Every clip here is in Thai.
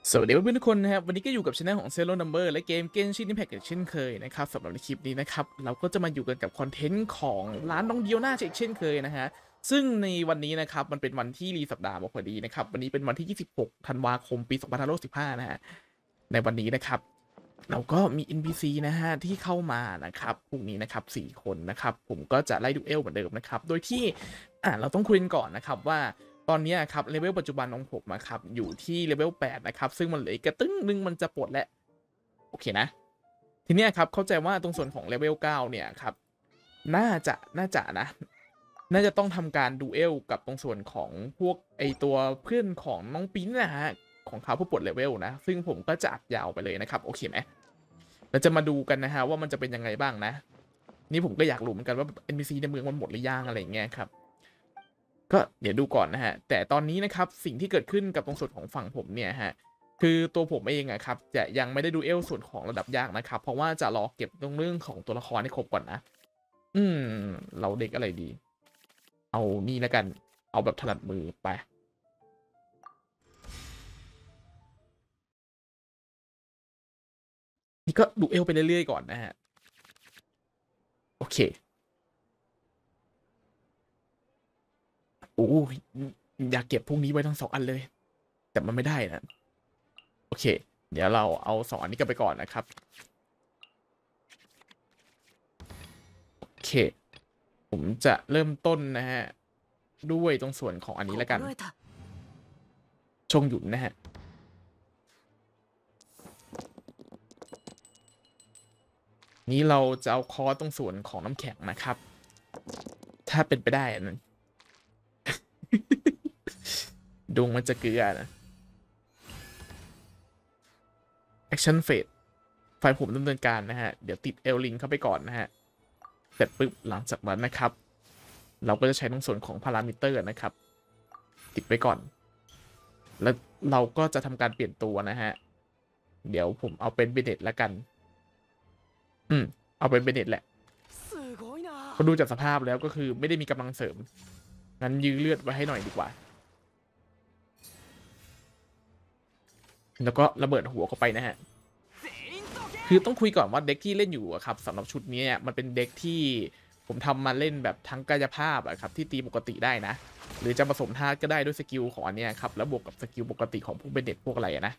สวัสดีเพื่อนๆทุกคนนะครับวันนี้ก็อยู่กับช anel ของ Zero Number และเกม Genshin Impact เช่นเคยนะครับสำหรับในคลิปนี้นะครับเราก็จะมาอยู่กันกับคอนเทนต์ของร้านน้องเดียวน่าเช่นเคยนะฮะซึ่งในวันนี้นะครับมันเป็นวันที่รีสัปดาห์มาพอดีนะครับวันนี้เป็นวันที่26ธันวาคมปี2565นะฮะในวันนี้นะครับเราก็มี NPC นะฮะที่เข้ามานะครับพวกนี้นะครับ4คนนะครับผมก็จะไล่ดูเอลเหมือนเดิมนะครับโดยที่เราต้องคุยกันก่อนนะครับว่าตอนนี้ครับเลเวลปัจจุบันของผมนะครับอยู่ที่เลเวล8นะครับซึ่งมันเหลืออีกกระตึ้งนึงมันจะปลดแล้วโอเคนะทีนี้ครับเข้าใจว่าตรงส่วนของเลเวล9เนี่ยครับน่าจะนะน่าจะต้องทำการดูเอลกับตรงส่วนของพวกไอตัวเพื่อนของน้องปิ้นนะฮะของเขาผู้ปลดเลเวลนะซึ่งผมก็จะอัดยาวไปเลยนะครับโอเคไหมเราจะมาดูกันนะฮะว่ามันจะเป็นยังไงบ้างนะนี่ผมก็อยากรู้เหมือนกันว่า NPC ในเมืองมันหมดหรือยังอะไรอย่างเงี้ยครับก็เดี๋ยวดูก่อนนะฮะแต่ตอนนี้นะครับสิ่งที่เกิดขึ้นกับตรงส่วนของฝั่งผมเนี่ยฮะคือตัวผมเองอะครับจะยังไม่ได้ดูเอลส่วนของระดับยากนะครับเพราะว่าจะรอเก็บตรงเรื่องของตัวละครให้ครบก่อนนะอืมเราเด็กอะไรดีเอานี่แล้วกันเอาแบบถนัดมือไปนี่ก็ดูเอลไปเรื่อยๆก่อนนะฮะโอเคโอ้อยากเก็บพวกนี้ไว้ทั้ง2 อันเลยแต่มันไม่ได้นะโอเคเดี๋ยวเราเอา2 อันนี้กันไปก่อนนะครับโอเคผมจะเริ่มต้นนะฮะด้วยตรงส่วนของอันนี้แล้วกันชงหยุนนะฮะนี้เราจะเอาคอตรงส่วนของน้ำแข็งนะครับถ้าเป็นไปได้นะดวงมันจะเกลือนะ Action Phase ไฟผมดำเนินการนะฮะเดี๋ยวติดเอลลิงเข้าไปก่อนนะฮะเสร็จปุ๊บหลังจากนั้นนะครับเราก็จะใช้ตรงส่วนของพารามิเตอร์นะครับติดไว้ก่อนแล้วเราก็จะทำการเปลี่ยนตัวนะฮะเดี๋ยวผมเอาเป็นเบเน็ตแล้วกันเอาเป็นเบเน็ตแหละพอดูจากสภาพแล้วก็คือไม่ได้มีกำลังเสริมงั้นยื้อเลือดไว้ให้หน่อยดีกว่าแล้วก็ระเบิดหัวเข้าไปนะฮะคือต้องคุยก่อนว่าเด็กที่เล่นอยู่ครับสำหรับชุดนี้มันเป็นเด็กที่ผมทำมาเล่นแบบทั้งกายภาพครับที่ตีปกติได้นะหรือจะผสมธาตุก็ได้ด้วยสกิลของอันนี้ครับแล้วบวกกับสกิลปกติของพวกเบเน็ตพวกอะไรนะ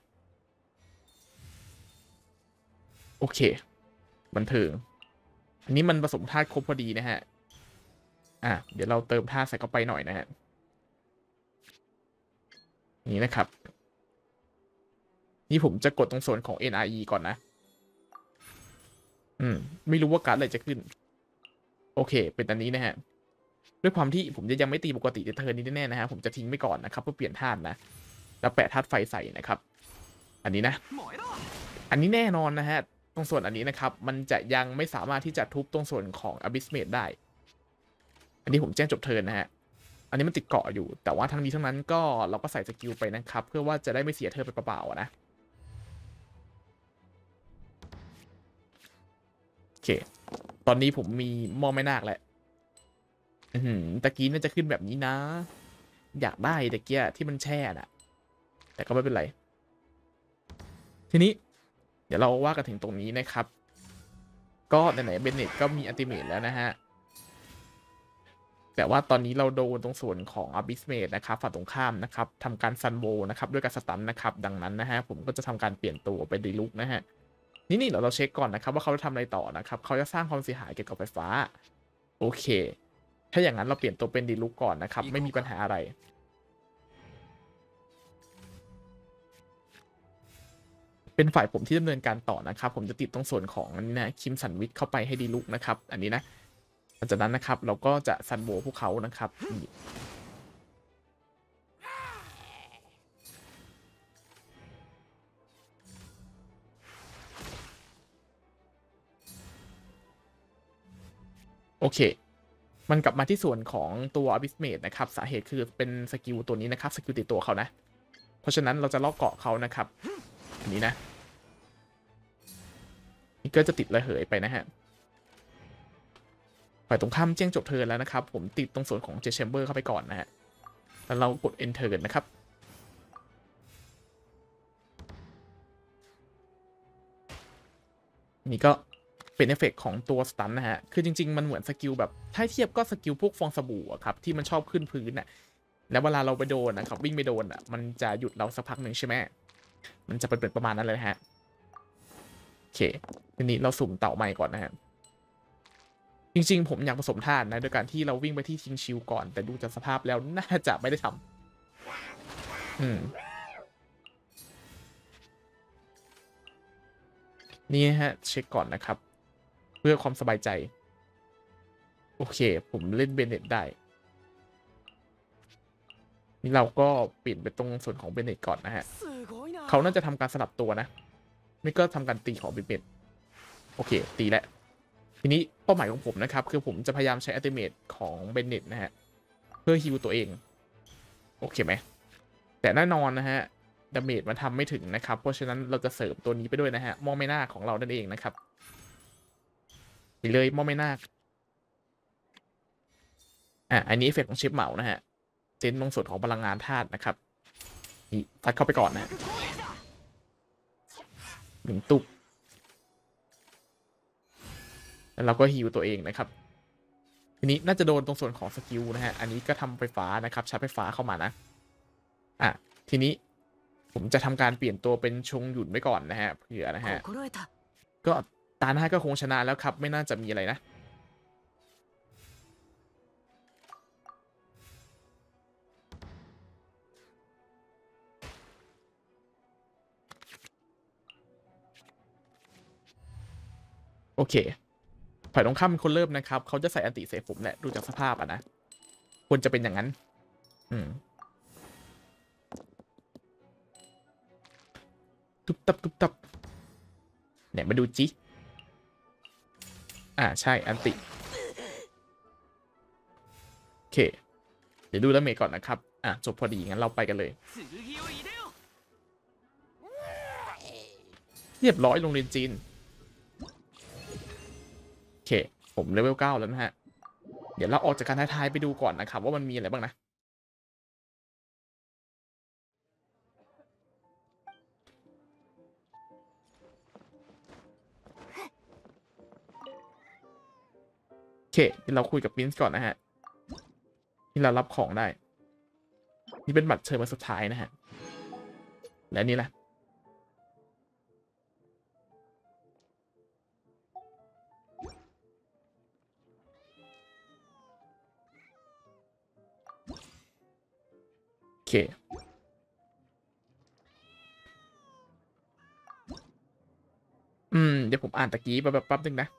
โอเคบันเทิงอันนี้มันผสมธาตุครบพอดีนะฮะเดี๋ยวเราเติมธาตุใส่เข้าไปหน่อยนะฮะนี่นะครับนี่ผมจะกดตรงส่วนของ NRE ก่อนนะไม่รู้ว่าการ์ดอะไรจะขึ้นโอเคเป็นอันนี้นะฮะด้วยความที่ผมจะยังไม่ตีปกติในเทิร์นนี้แน่ๆนะฮะผมจะทิ้งไว้ก่อนนะครับเพื่อเปลี่ยนธาตุนะแล้วแปะธาตุไฟใส่นะครับอันนี้นะอันนี้แน่นอนนะฮะตรงส่วนอันนี้นะครับมันจะยังไม่สามารถที่จะทุบตรงส่วนของ Abyss Mage ได้อันนี้ผมแจ้งจบเทิร์นนะฮะอันนี้มันติดเกาะอยู่แต่ว่าทั้งนี้ทั้งนั้นก็เราก็ใส่สกิลไปนะครับเพื่อว่าจะได้ไม่เสียเทิร์นไปเปล่าๆนะโอเคตอนนี้ผมมีหม้อแม่นาคแหละตะกี้น่าจะขึ้นแบบนี้นะอยากได้ตะเกียที่มันแช่น่ะแต่ก็ไม่เป็นไรทีนี้เดี๋ยวเราว่ากันถึงตรงนี้นะครับก็ไหนๆเบนเน็ตก็มีอัลติเมทแล้วนะฮะแต่ว่าตอนนี้เราโดนตรงส่วนของ Abyss Mage นะครับฝั่งตรงข้ามนะครับทำการซันโวนะครับด้วยการสตันนะครับดังนั้นนะฮะผมก็จะทำการเปลี่ยนตัวเป็นดีลุกนะฮะนี่เราเช็คก่อนนะครับว่าเขาจะทำอะไรต่อนะครับเขาจะสร้างความเสียหายเกี่ยวกับไฟฟ้าโอเคถ้าอย่างนั้นเราเปลี่ยนตัวเป็นดีลุกก่อนนะครับไม่มีปัญหาอะไรเป็นฝ่ายผมที่ดำเนินการต่อนะครับผมจะติดตรงส่วนของนี่นะคิมสันวิทเข้าไปให้ดีลุกนะครับอันนี้นะหลังจากนั้นนะครับเราก็จะซันโวพวกเขานะครับโอเคมันกลับมาที่ส่วนของตัว Abyss Mage นะครับสาเหตุคือเป็นสกิลตัวนี้นะครับสกิลติดตัวเขานะเพราะฉะนั้นเราจะลอกเกาะเขานะครับอันนี้นะนี่ก็จะติดระเหยไปนะฮะฝ่ายตรงข้ามแจ้งจบเทิร์นแล้วนะครับผมติดตรงส่วนของเจแชมเบอร์เข้าไปก่อนนะฮะแล้วเรากด enter นะครับนี่ก็เป็นเอฟเฟกต์ของตัวสตันนะฮะคือจริงๆมันเหมือนสกิลแบบถ้าเทียบก็สกิลพวกฟองสบู่ครับที่มันชอบขึ้นพื้นน่ะแล้วเวลาเราไปโดนนะครับวิ่งไปโดนอ่ะมันจะหยุดเราสักพักหนึ่งใช่ไหมมันจะเป็นประมาณนั้นเลยฮะโอเคทีนี้เราสุ่มเต่าใหม่ก่อนนะฮะจริงๆผมอยากผสมธาตุนะโดยการที่เราวิ่งไปที่ทิ้งชิลก่อนแต่ดูจากสภาพแล้วน่าจะไม่ได้ทำนี่ฮะเช็คก่อนนะครับเพื่อความสบายใจโอเคผมเล่นเบเน็ตได้นี่เราก็เปลี่ยนไปตรงส่วนของเบเน็ตก่อนนะฮะเขาน่าจะทำการสลับตัวนะไม่ก็ทำการตีของเบเน็ตโอเคตีแล้วทีนี้เป้าหมายของผมนะครับคือผมจะพยายามใช้อัลติเมทของเบเน็ตนะฮะเพื่อฮิวตัวเองโอเคไหมแต่แน่นอนนะฮะดาเมจมันทำไม่ถึงนะครับเพราะฉะนั้นเราจะเสริมตัวนี้ไปด้วยนะฮะมอไม่นาของเรานั่นเองนะครับเลยมอไม่นาอันนี้เอฟเฟกต์ของชิปเหมานะฮะเจนตรงส่วนของพลังงานธาตุนะครับนี่ตัดเข้าไปก่อนนะ1 ตุกแล้วเราก็ฮิวตัวเองนะครับทีนี้น่าจะโดนตรงส่วนของสกิลนะฮะอันนี้ก็ทำไฟฟ้านะครับชาร์จไฟฟ้าเข้ามานะทีนี้ผมจะทำการเปลี่ยนตัวเป็นชงหยุนไว้ก่อนนะฮะเผื่อนะฮะก็ตาหน้าก็คงชนะแล้วครับไม่น่าจะมีอะไรนะโอเคฝ่ายตรงข้ามเป็นคนเริ่มนะครับเขาจะใส่อันติเสผมแหละดูจากสภาพนะควรจะเป็นอย่างนั้นตุ๊บตับตุ๊บตับเนี่ยมาดูจิใช่อันติโอเคเดี๋ยวดูดาเมจก่อนนะครับจบพอดีงั้นเราไปกันเลยเรียบร้อยโรงเรียนจีนโอเคผมเลเวล 9แล้วนะฮะเดี๋ยวเราออกจากการท้ายๆไปดูก่อนนะครับว่ามันมีอะไรบ้างนะโอเคเดี๋ยวเราคุยกับปรินซ์ก่อนนะฮะที่เรารับของได้นี่เป็นบัตรเชิญมาสุดท้ายนะฮะและนี่แหละโอเคเดี๋ยวผมอ่านตะกี้แป๊บนึงนะ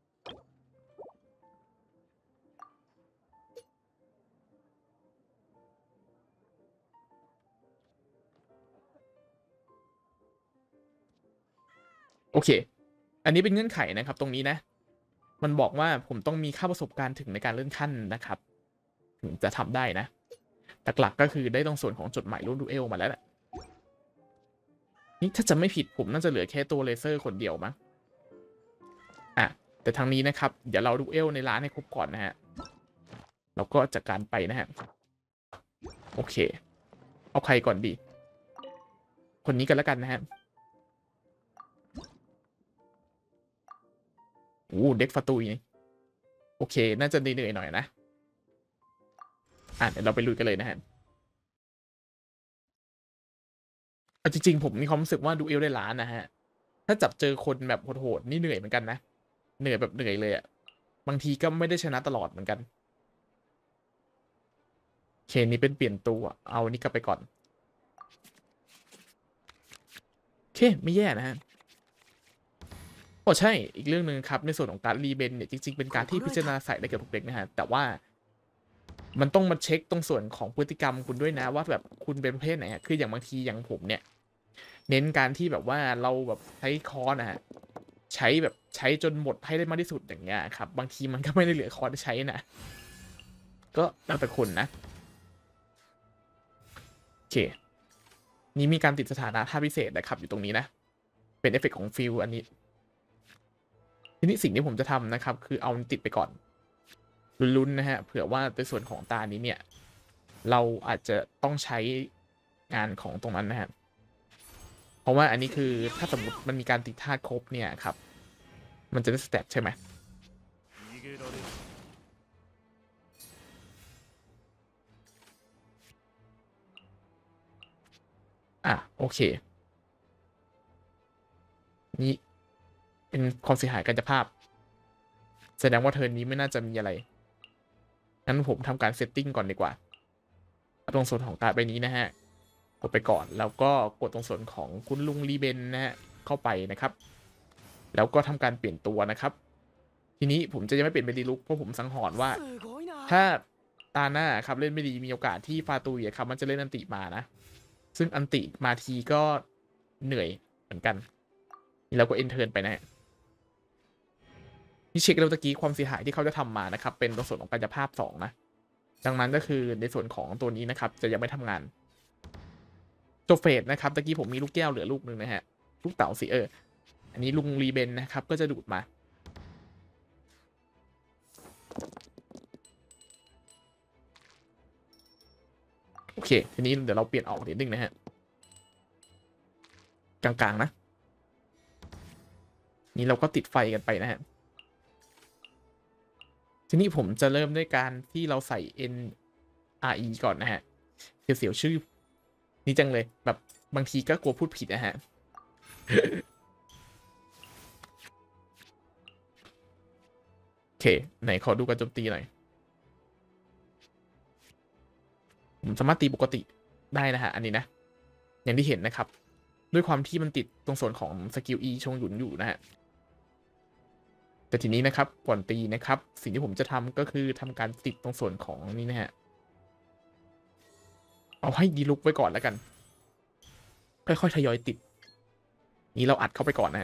โอเคอันนี้เป็นเงื่อนไขนะครับตรงนี้นะมันบอกว่าผมต้องมีค่าประสบการณ์ถึงในการเลื่อนขั้นนะครับถึงจะทำได้นะหลักๆก็คือได้ตรงส่วนของจดหมายรูปดูเอลมาแล้วแหละนี่ถ้าจะไม่ผิดผมน่าจะเหลือแค่ตัวเลเซอร์คนเดียวมั้งแต่ทางนี้นะครับเดี๋ยวเราดูเอลในร้านให้ครบก่อนนะฮะเราก็จัดการไปนะฮะโอเคเอาใครก่อนดีคนนี้กันแล้วกันนะฮะเด็กฟาตุยนี่โอเคน่าจะเหนื่อยหน่อยนะเดี๋ยวเราไปลุยกันเลยนะฮะจริงๆผมมีความรู้สึกว่าดูเอลได้ล้านนะฮะถ้าจับเจอคนแบบโหดๆนี่เหนื่อยเหมือนกันนะเหนื่อยแบบเหนื่อยเลยบางทีก็ไม่ได้ชนะตลอดเหมือนกันเคนี้เป็นเปลี่ยนตัวเอานี่กลับไปก่อนโอเคไม่แย่นะฮะใช่อีกเรื่องหนึ่งครับในส่วนของการรีเบนเนี่ยจริงๆเป็นการที่พิจารณาใส่ได้กับทุกเด็กนะฮะแต่ว่ามันต้องมาเช็คตรงส่วนของพฤติกรรมคุณด้วยนะว่าแบบคุณเป็นประเภทไหนคืออย่างบางทีอย่างผมเนี่ยเน้นการที่แบบว่าเราแบบใช้คอร์นะฮะใช้แบบใช้จนหมดให้ได้มากที่สุดอย่างเงี้ยครับบางทีมันก็ไม่ได้เหลือคอร์ใช้นะก็แล้วแต่คนนะโอเคนี่มีการติดสถานะท่าพิเศษนะครับอยู่ตรงนี้นะเป็นเอฟเฟกต์ของฟิลอันนี้ทีนี้สิ่งที่ผมจะทำนะครับคือเอาติดไปก่อนลุ้นๆนะฮะเผื่อว่าในส่วนของตานี้เนี่ยเราอาจจะต้องใช้งานของตรงนั้นนะฮะเพราะว่าอันนี้คือถ้าสมมติมันมีการติดธาตุครบเนี่ยครับมันจะได้สแตทใช่ไหมโอเคนี่เป็นความเสียหายกายภาพแสดงว่าเทิร์นนี้ไม่น่าจะมีอะไรงั้นผมทำการเซตติ้งก่อนดีกว่าตรงส่วนของการ์ดใบนี้นะฮะกดไปก่อนแล้วก็กดตรงส่วนของคุณลุงรีเบนนะฮะเข้าไปนะครับแล้วก็ทำการเปลี่ยนตัวนะครับทีนี้ผมจะยังไม่เปลี่ยนเป็นดีลุกเพราะผมสังหรณ์ว่าถ้าตาหน้าครับเล่นไม่ดีมีโอกาสที่ฟาตุยครับมันจะเล่นอันติมานะซึ่งอันติมาทีก็เหนื่อยเหมือนกันนี่เราก็เอนเทิร์นไปนะที่เช็คแล้วตะกี้ความเสียหายที่เขาจะทำมานะครับเป็นตรงส่วนของกายภาพ2นะดังนั้นก็คือในส่วนของตัวนี้นะครับจะยังไม่ทำงานจบเฟสนะครับตะกี้ผมมีลูกแก้วเหลือลูกนึงนะฮะลูกเต๋าสิอันนี้ลุงรีเบนนะครับก็จะดูดมาโอเคทีนี้เดี๋ยวเราเปลี่ยนออกนิดนึงนะฮะกลางๆนะนี่เราก็ติดไฟกันไปนะฮะทีนี้ผมจะเริ่มด้วยการที่เราใส่ NRE ก่อนนะฮะเสียวชื่อนี่จังเลยแบบบางทีก็กลัวพูดผิดนะฮะโอเคไหนขอดูการโจมตีหน่อยผมสามารถตีปกติได้นะฮะอันนี้นะอย่างที่เห็นนะครับด้วยความที่มันติดตรงส่วนของสกิล E ชงหยุนอยู่นะฮะแต่ทีนี้นะครับก่อนตีนะครับสิ่งที่ผมจะทำก็คือทำการติดตรงส่วนของนี่นะฮะเอาให้ดีลุกไว้ก่อนแล้วกันค่อยๆทยอยติดนี้เราอัดเข้าไปก่อนนะฮะ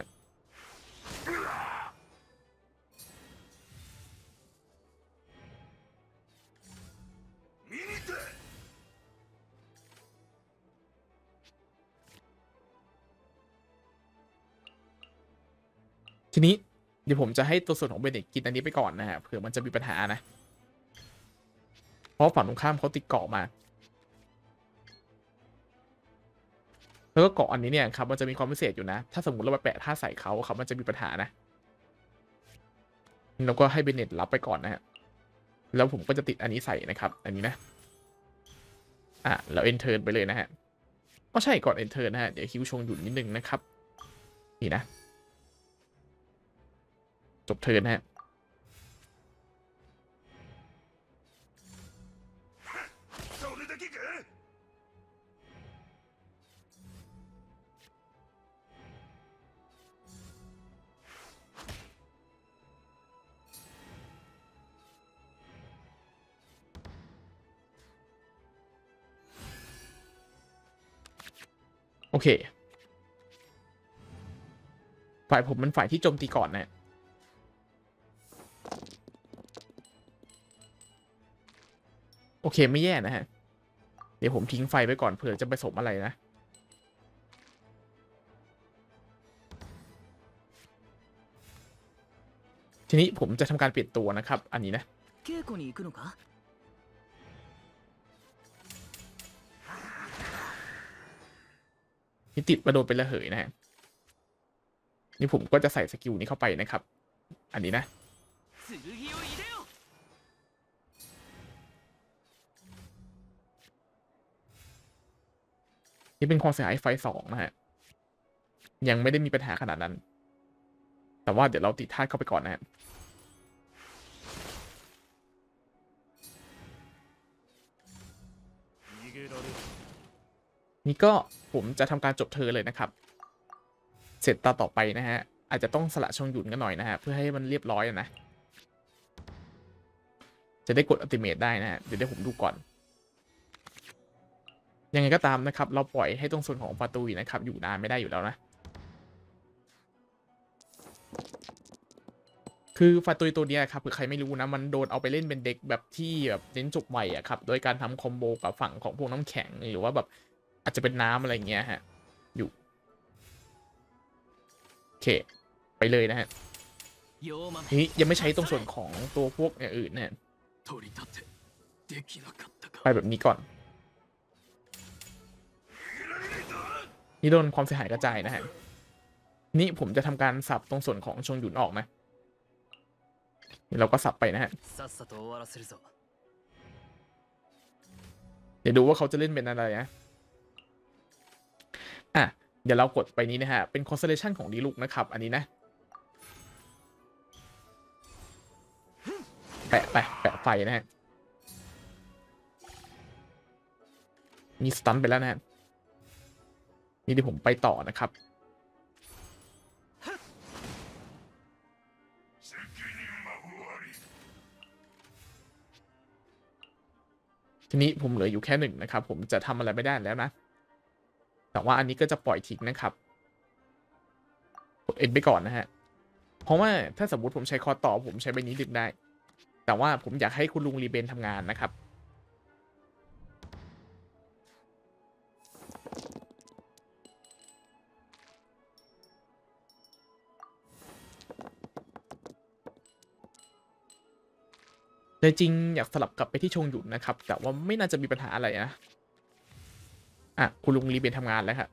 ทีนี้เดี๋ยวผมจะให้ตัวส่วนของเบนเน็ตกินอันนี้ไปก่อนนะฮะเผื่อมันจะมีปัญหานะเพราะฝั่งตรงข้ามเขาติดเกาะมาแล้วก็เกาะอันนี้เนี่ยครับมันจะมีความพิเศษอยู่นะถ้าสมมติเราไปแปะท่าใส่เขาครับมันจะมีปัญหานะเราก็ให้เบนเน็ตรับไปก่อนนะฮะแล้วผมก็จะติดอันนี้ใส่นะครับอันนี้นะแล้วเอนเทิร์นไปเลยนะฮะก็ใช่ก่อนเอนเทิร์นนะฮะเดี๋ยวคิวชงหยุดนิดนึงนะครับนี่นะจบเทิร์นนะฮะโอเคฝ่ายผมมันฝ่ายที่โจมตีก่อนนะโอเคไม่แย่นะฮะเดี๋ยวผมทิ้งไฟไปก่อนเผื่อจะผสมอะไรนะทีนี้ผมจะทำการเปลี่ยนตัวนะครับอันนี้นะนี่ติดมาโดนเป็นระเหยนะฮะนี่ผมก็จะใส่สกิลนี้เข้าไปนะครับอันนี้นะนี่เป็นความเสียหายไฟ2นะฮะยังไม่ได้มีปัญหาขนาดนั้นแต่ว่าเดี๋ยวเราติดธาตุเข้าไปก่อนนะฮะนี่ก็ผมจะทำการจบเธอเลยนะครับเสร็จตาต่อไปนะฮะอาจจะต้องสละชงหยุนกันหน่อยนะฮะเพื่อให้มันเรียบร้อยนะจะได้กดอัลติเมทได้นะฮะเดี๋ยวผมดูก่อนยังไงก็ตามนะครับเราปล่อยให้ตรงส่วนของฟาตุยนะครับอยู่นานไม่ได้อยู่แล้วนะคือฟาตุยตัวนี้ครับคือใครไม่รู้นะมันโดนเอาไปเล่นเป็นเด็กแบบที่แบบเน้นจบใหม่อะครับโดยการทำคอมโบกับฝั่งของพวกน้ำแข็งหรือว่าแบบอาจจะเป็นน้ำอะไรเงี้ยฮะอยู่โอเคไปเลยนะฮะนี้ยังไม่ใช้ตรงส่วนของตัวพวกอย่างอื่นนะไปแบบนี้ก่อนนี่โดนความเสียหายกระจายนะฮะนี่ผมจะทำการสับตรงส่วนของชงหยุนออกนะเราก็สับไปนะฮะเดี๋ยวดูว่าเขาจะเล่นเป็นอะไรนะอ่ะเดี๋ยวเรากดไปนี้นะฮะเป็น constellation ของดีลุกนะครับอันนี้นะแปะไฟนะฮะมีสตันไปแล้วนะฮะนี่ที่ผมไปต่อนะครับทีนี้ผมเหลืออยู่แค่1นะครับผมจะทำอะไรไม่ได้แล้วนะแต่ว่าอันนี้ก็จะปล่อยทิ้งนะครับกดเอ็นไปก่อนนะฮะเพราะว่าถ้าสมมติผมใช้คอต่อผมใช้ใบนี้ดึงได้แต่ว่าผมอยากให้คุณลุงรีเบนทำงานนะครับแต่จริงอยากสลับกลับไปที่ชงหยุนนะครับแต่ว่าไม่น่าจะมีปัญหาอะไรนะอ่ะคุณลุงรีเบนทำงานแล้วครับ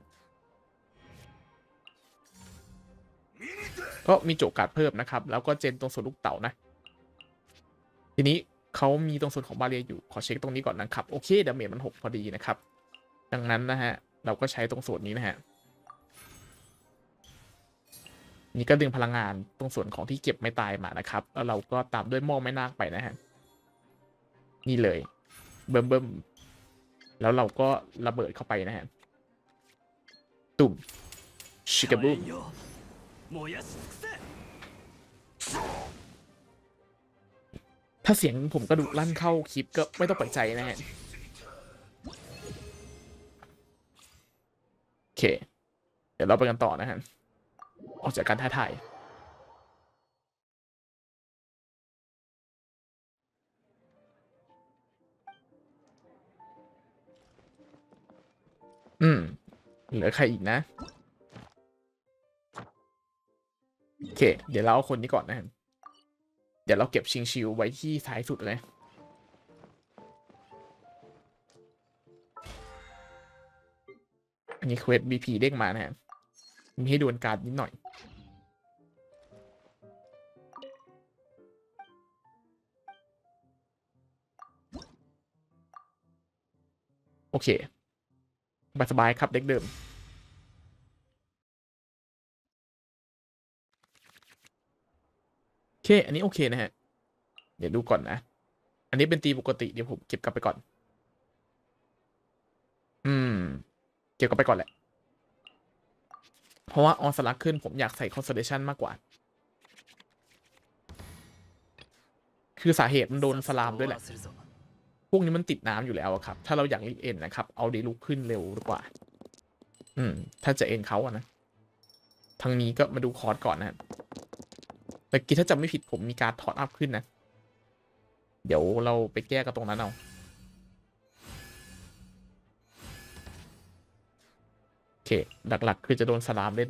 ก็มีโจกการ์ดเพิ่มนะครับแล้วก็เจนตรงส่วนลูกเต๋านะทีนี้เขามีตรงส่วนของบาเรียอยู่ขอเช็คตรงนี้ก่อนนะครับโอเคดาเมจมัน6พอดีนะครับดังนั้นนะฮะเราก็ใช้ตรงส่วนนี้นะฮะนี่ก็ดึงพลังงานตรงส่วนของที่เก็บไม่ตายมานะครับแล้วเราก็ตามด้วยหม้อแม่นาคไปนะฮะนี่เลยเบิ่มแล้วเราก็ระเบิดเข้าไปนะฮะตุ่มชิกาบูมถ้าเสียงผมกระดูกลั่นเข้าคลิปก็ไม่ต้องแปลกใจนะฮะโอเคเดี๋ยวเราไปกันต่อนะฮะออกจากการท้าทายเหลือใครอีกนะโอเคเดี๋ยวเราเอาคนนี้ก่อนนะฮะเดี๋ยวเราเก็บชิงชิวไว้ที่ท้ายสุดเลยอันนี้เควส BP เด้งมานะฮะมีให้ดวลการนิดหน่อยโอเคสบายครับเด็กเดิมโอเคอันนี้โอเคนะฮะเดี๋ยวดูก่อนนะอันนี้เป็นตีปกติเดี๋ยวผมเก็บกลับไปก่อนเก็บกลับไปก่อนแหละเพราะว่าออนสลักขึ้นผมอยากใส่คอนเซเลชันมากกว่าคือสาเหตุมันโดนสลามด้วยแหละพวกนี้มันติดน้ำอยู่แล้วครับถ้าเราอยากรีบเอ็นนะครับเอาเดลุกขึ้นเร็วดีกว่าถ้าจะเอ็นเขาอะนะทางนี้ก็มาดูคอร์สก่อนนะแต่กี้ถ้าจำไม่ผิดผมมีการถอดอัพขึ้นนะเดี๋ยวเราไปแก้กันตรงนั้นเอาโอเคหลักๆคือจะโดนสลามเล่น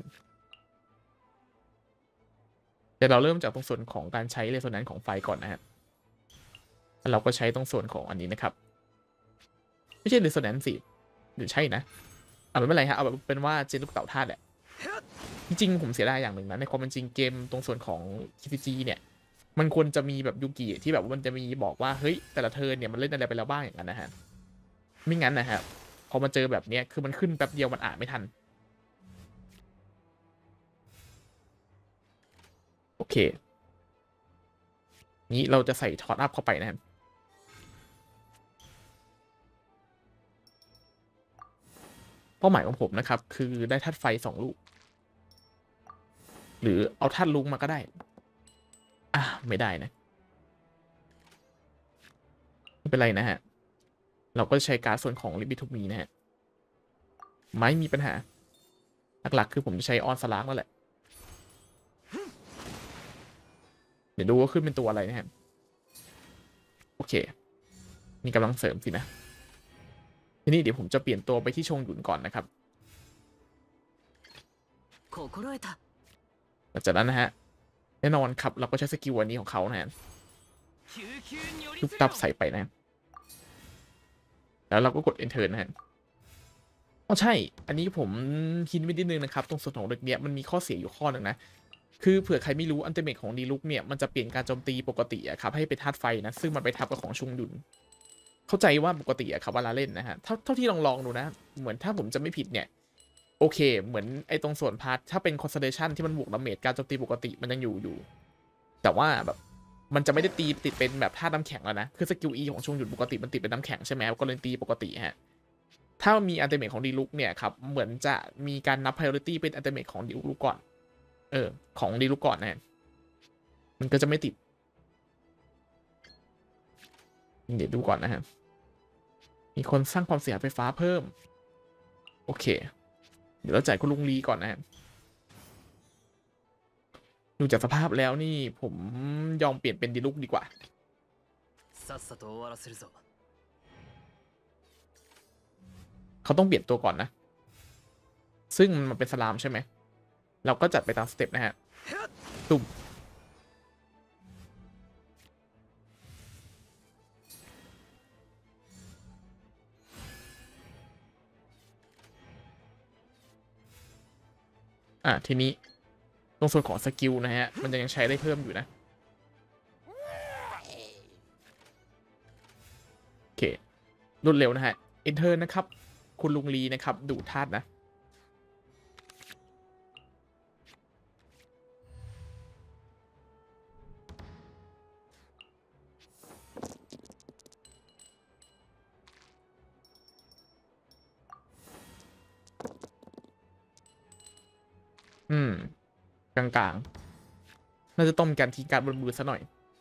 เดี๋ยวเราเริ่มจากตรงส่วนของการใช้เรโซแนนซ์ของไฟก่อนนะฮะเราก็ใช้ตรงส่วนของอันนี้นะครับไม่ใช่เรโซแนนซ์สิหรือใช่นะเอาไม่เป็นไรฮะเอาเป็นว่าเจนลูกเต่าธาตุแหละจริงๆผมเสียดายอย่างหนึ่งนะในความเป็นจริงเกมตรงส่วนของ TCG เนี่ยมันควรจะมีแบบยูกิที่แบบมันจะมีบอกว่าเฮ้ยแต่ละเทิร์นเนี่ยมันเล่นอะไรไปแล้วบ้างอย่างนั้นนะฮะไม่งั้นนะฮะพอมาเจอแบบเนี้ยคือมันขึ้นแป๊บเดียวมันอ่านไม่ทันโอเคนี้เราจะใส่ท็อตอัพเข้าไปนะครับเป้าหมายของผมนะครับคือได้ธาตุไฟ2 ลูกหรือเอาธาตุลุงมาก็ได้ไม่ได้นะไม่เป็นไรนะฮะเราก็ใช้การ์ดส่วนของลิบิทูมีนะฮะไม่มีปัญหาหลักๆคือผมจะใช้ออนสลากนั่นแหละเดี๋ยวดูว่าขึ้นเป็นตัวอะไรนะฮะโอเคมีกำลังเสริมสินะทีนี้เดี๋ยวผมจะเปลี่ยนตัวไปที่ชงหยุนก่อนนะครับหลังจากนั้นนะฮะแน่นอนครับเราก็ใช้สกิลวันนี้ของเขานะฮะลูกตับใส่ไปนะแล้วเราก็กด enter นะฮะอ๋อใช่อันนี้ผมคิดไว้นิดนึงนะครับตรงส่วนของเด็กเนี้ยมันมีข้อเสียอยู่ข้อหนึ่งนะคือเผื่อใครไม่รู้อัลติเมทของดีลุกเนี่ยมันจะเปลี่ยนการโจมตีปกติอะครับให้เป็นธาตุไฟนะซึ่งมันไปทับกับของชุงยุนเข้าใจว่าปกติอะครับเวลาเล่นนะฮะเท่าที่ลองดูนะเหมือนถ้าผมจะไม่ผิดเนี่ยโอเคเหมือนไอ้ตรงส่วนพาร์ทถ้าเป็นคอนเซเลชันที่มันบวกดาเมจการโจมตีปกติมันยังอยู่แต่ว่าแบบมันจะไม่ได้ตีติดเป็นแบบธาตุน้ำแข็งแล้วนะคือสกิล E ของชุงยุนปกติมันติดเป็นน้ำแข็งใช่ไหมก็เลยตีปกติฮะถ้ามีอัลติเมทของดีลุกเนี่ยครับเหมือนจะมีการนับ priority เป็นอัลติเมทของดีลุกก่อนของดีลุกก่อนนะมันก็จะไม่ติดเดี๋ยวดูก่อนนะฮะมีคนสร้างความเสียหายไฟฟ้าเพิ่มโอเคเดี๋ยวเราจ่ายคุณลุงลีก่อนนะฮะดูจากสภาพแล้วนี่ผมยอมเปลี่ยนเป็นดีลุกดีกว่าเขาต้องเปลี่ยนตัวก่อนนะซึ่งมันเป็นสลามใช่ไหมเราก็จัดไปตามสเต็ปนะฮะตุ่มทีนี้ตรงส่วนของสกิลนะฮะมันยังใช้ได้เพิ่มอยู่นะโอเครวดเร็วนะฮะเอนเตอร์นะครับคุณลุงลีนะครับดูธาตุนะกลางๆน่าจะต้องมีการทิ้งการบนมือซะหน่อย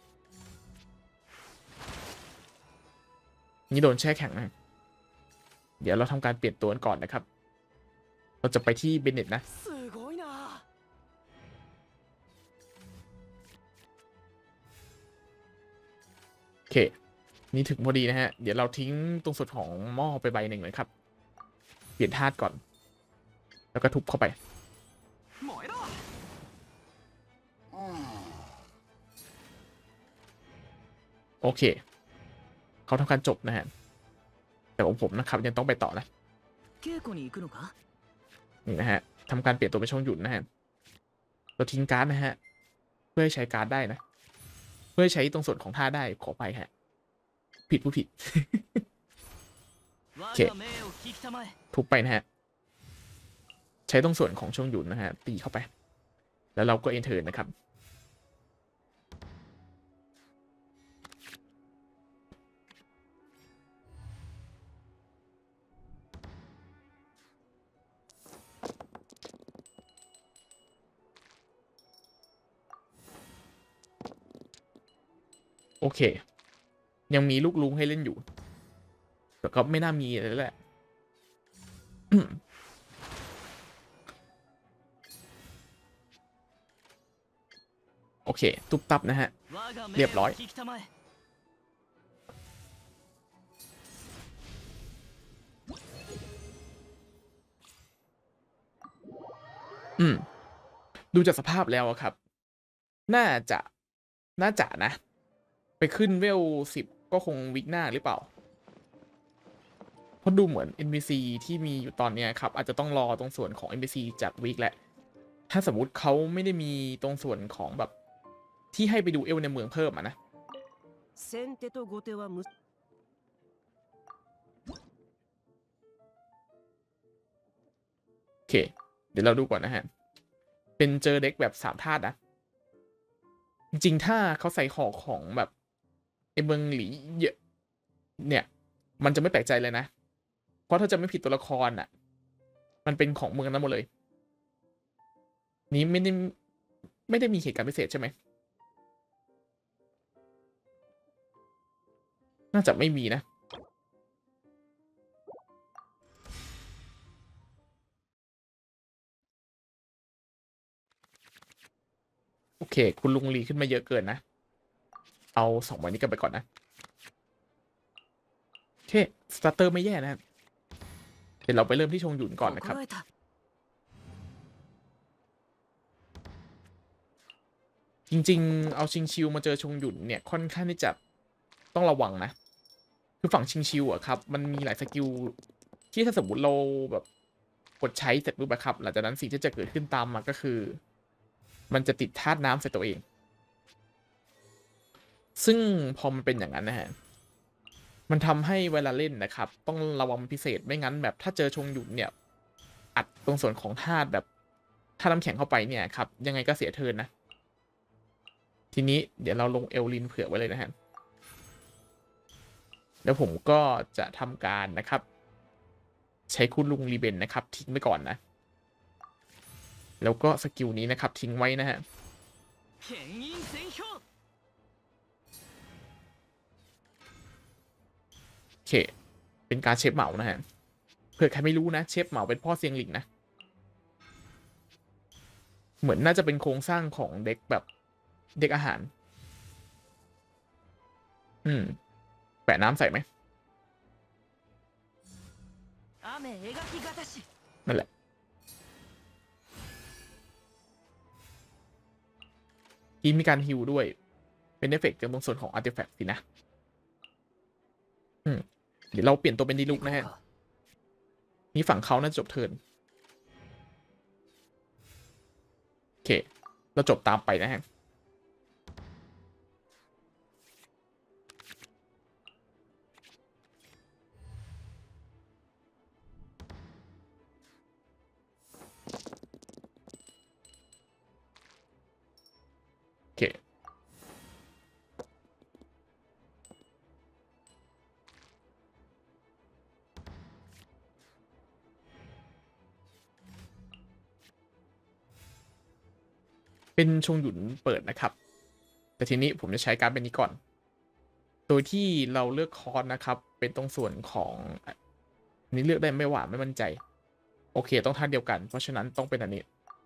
นี่โดนแช่แข็งนะเดี๋ยวเราทำการเปลี่ยนตัวก่อนนะครับเราจะไปที่เบนเน็ตนะโอเคนี่ถึงพอดีนะฮะเดี๋ยวเราทิ้งตรงส่วนของหม้อไปใบหนึ่งเลยครับเปลี่ยนธาตุก่อนแล้วก็ทุบเข้าไปโอเคเขาทำการจบนะฮะแต่ของผมนะครับยังต้องไปต่อนะนี่นะฮะทำการเปลี่ยนตัวเป็นช่องหยุดนะฮะเราทิ้งการ์ดนะฮะเพื่อให้ใช้การ์ดได้นะเพื่อใช้ตรงส่วนของท่าได้ขอไปฮะผิดผู้ผิด โอเคทุบไปนะฮะใช้ตรงส่วนของช่องหยุดนะฮะตีเข้าไปแล้วเราก็เอนเทอร์นะครับโอเคยังมีลูกลุงให้เล่นอยู่แต่ก็ไม่น่ามีแล้วแหละโอเคตุบตับนะฮะเรียบร้อยดูจากสภาพแล้วครับน่าจะนะไปขึ้นเวล10ก็คงวิกหน้าหรือเปล่าเพราะดูเหมือน NPC ที่มีอยู่ตอนนี้ครับอาจจะต้องรอตรงส่วนของ NPC จากวีคแหละถ้าสมมุติเขาไม่ได้มีตรงส่วนของแบบที่ให้ไปดูเอลในเมืองเพิ่มนะโอเคเดี๋ยวเราดูก่อนนะฮะเป็นเจอเด็กแบบ3ธาตุนะจริงๆถ้าเขาใส่ของแบบไอเมืองหลีเยอะเนี่ยมันจะไม่แปลกใจเลยนะเพราะถ้าจะไม่ผิดตัวละครมันเป็นของเมืองนั้นหมดเลยนี้ไม่ได้มีเหตุการณ์พิเศษใช่ไหมน่าจะไม่มีนะโอเคคุณลุงลีขึ้นมาเยอะเกินนะเอา2ใบนี้กันไปก่อนนะโอเคสตาร์เตอร์ไม่แย่นะครับเดี๋ยวเราไปเริ่มที่ชงหยุนก่อนนะครับจริงๆเอาชิงชิวมาเจอชงหยุนเนี่ยค่อนข้างที่จะต้องระวังนะคือฝั่งชิงชิวครับมันมีหลายสกิลที่ถ้าสมมติเราแบบกดใช้เสร็จปุ๊บครับหลังจากนั้นสิ่งที่จะเกิดขึ้นตามมาก็คือมันจะติดธาตุน้ำใส่ตัวเองซึ่งพอมันเป็นอย่างนั้นนะฮะมันทำให้เวลาเล่นนะครับต้องระวังพิเศษไม่งั้นแบบถ้าเจอชงหยุนเนี่ยอัดตรงส่วนของธาตุแบบธาตุน้ำแข็งเข้าไปเนี่ยครับยังไงก็เสียเทิร์นนะทีนี้เดี๋ยวเราลงเอลลินเผื่อไว้เลยนะฮะแล้วผมก็จะทำการนะครับใช้คุณลุงรีเบนนะครับทิ้งไว้ก่อนนะแล้วก็สกิลนี้นะครับทิ้งไว้นะฮะโอเคเป็นการเชฟเหมานะฮะเผื่อใครไม่รู้นะเชฟเหมาเป็นพ่อเซียงหลิงนะเหมือนน่าจะเป็นโครงสร้างของเด็กแบบเด็กอาหารแปะน้ำใส่ไหมนั่นแหละอีมีการฮิลด้วยเป็นเอฟเฟกต์จากตรงส่วนของอาร์ติแฟกต์สินะเดี๋ยวเราเปลี่ยนตัวเป็นดีลุกนะฮะนี่ฝั่งเขาน่าจะจบเทิร์นโอเคเราจบตามไปนะฮะโอเคเป็นชงหยุนเปิดนะครับแต่ทีนี้ผมจะใช้การเป็นนี้ก่อนโดยที่เราเลือกคอร์สนะครับเป็นตรงส่วนของนี้เลือกได้ไม่หวานไม่มั่นใจโอเคต้องท่าเดียวกันเพราะฉะนั้นต้องเป็นอันนี้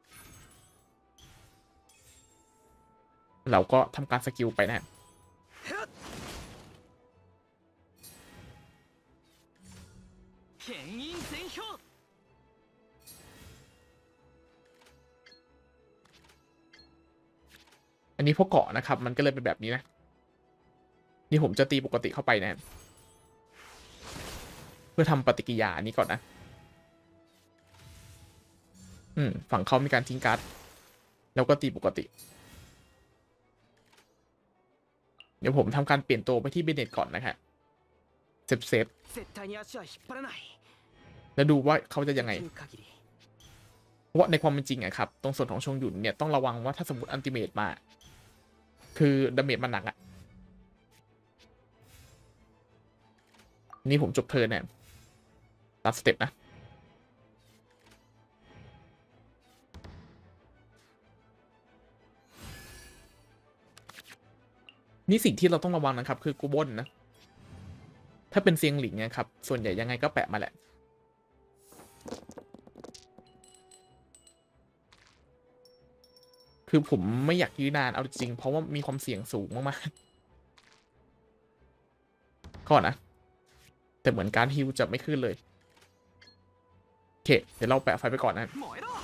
เราก็ทำการสกิลไปนะอันนี้พวกเกาะนะครับมันก็เลยเป็นแบบนี้นะนี่ผมจะตีปกติเข้าไปนะเพื่อทำปฏิกิริยานี้ก่อนนะฝั่งเขามีการทิ้งการ์ดแล้วก็ตีปกติเดี๋ยวผมทำการเปลี่ยนตัวไปที่เบเน็ตก่อนนะครับเซฟแล้วดูว่าเขาจะยังไงเพราะว่าในความเป็นจริงอะครับตรงส่วนของชงหยุนเนี่ยต้องระวังว่าถ้าสมมติอัลติเมตมาคือดาเมจมันหนักอะนี่ผมจบเทิร์นเนี่ยตัดสเต็ปนะนี่สิ่งที่เราต้องระวังนะครับคือกูบอนนะถ้าเป็นเซียงหลิงเนี่ยครับส่วนใหญ่ยังไงก็แปะมาแหละคือผมไม่อยากยื้อนานเอาจริงเพราะว่ามีความเสี่ยงสูงมากๆก่อนนะแต่เหมือนการฮิวจะไม่ขึ้นเลยโอเคเดี๋ยวเราแปะไฟไปก่อนนะ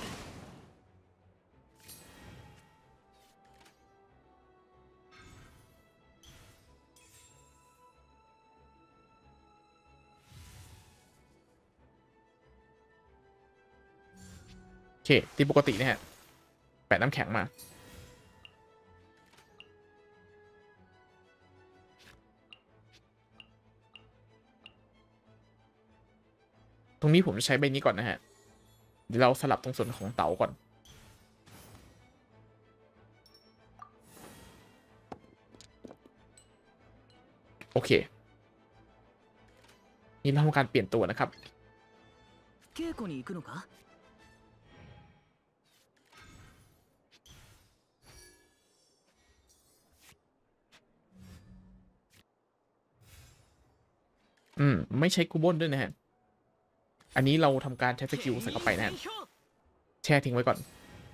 โอเคตีปกติเนี่ยฮะแปะน้ำแข็งมาตรงนี้ผมจะใช้ใบนี้ก่อนนะฮะเดี๋ยวเราสลับตรงส่วนของเต๋าก่อนโอเคนี่เราทำการเปลี่ยนตัวนะครับไม่ใช้กูบอนด้วยนะฮะอันนี้เราทำการใช้สกิลใส่เข้าไปนะแช่ทิ้งไว้ก่อน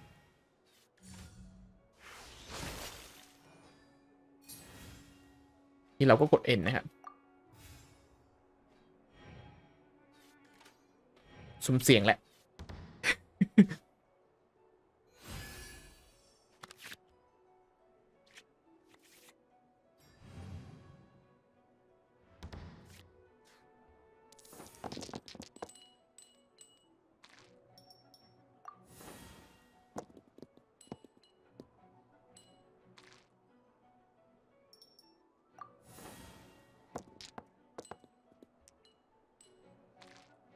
นี่เราก็กด N นะครับสุ่มเสี่ยงแหละ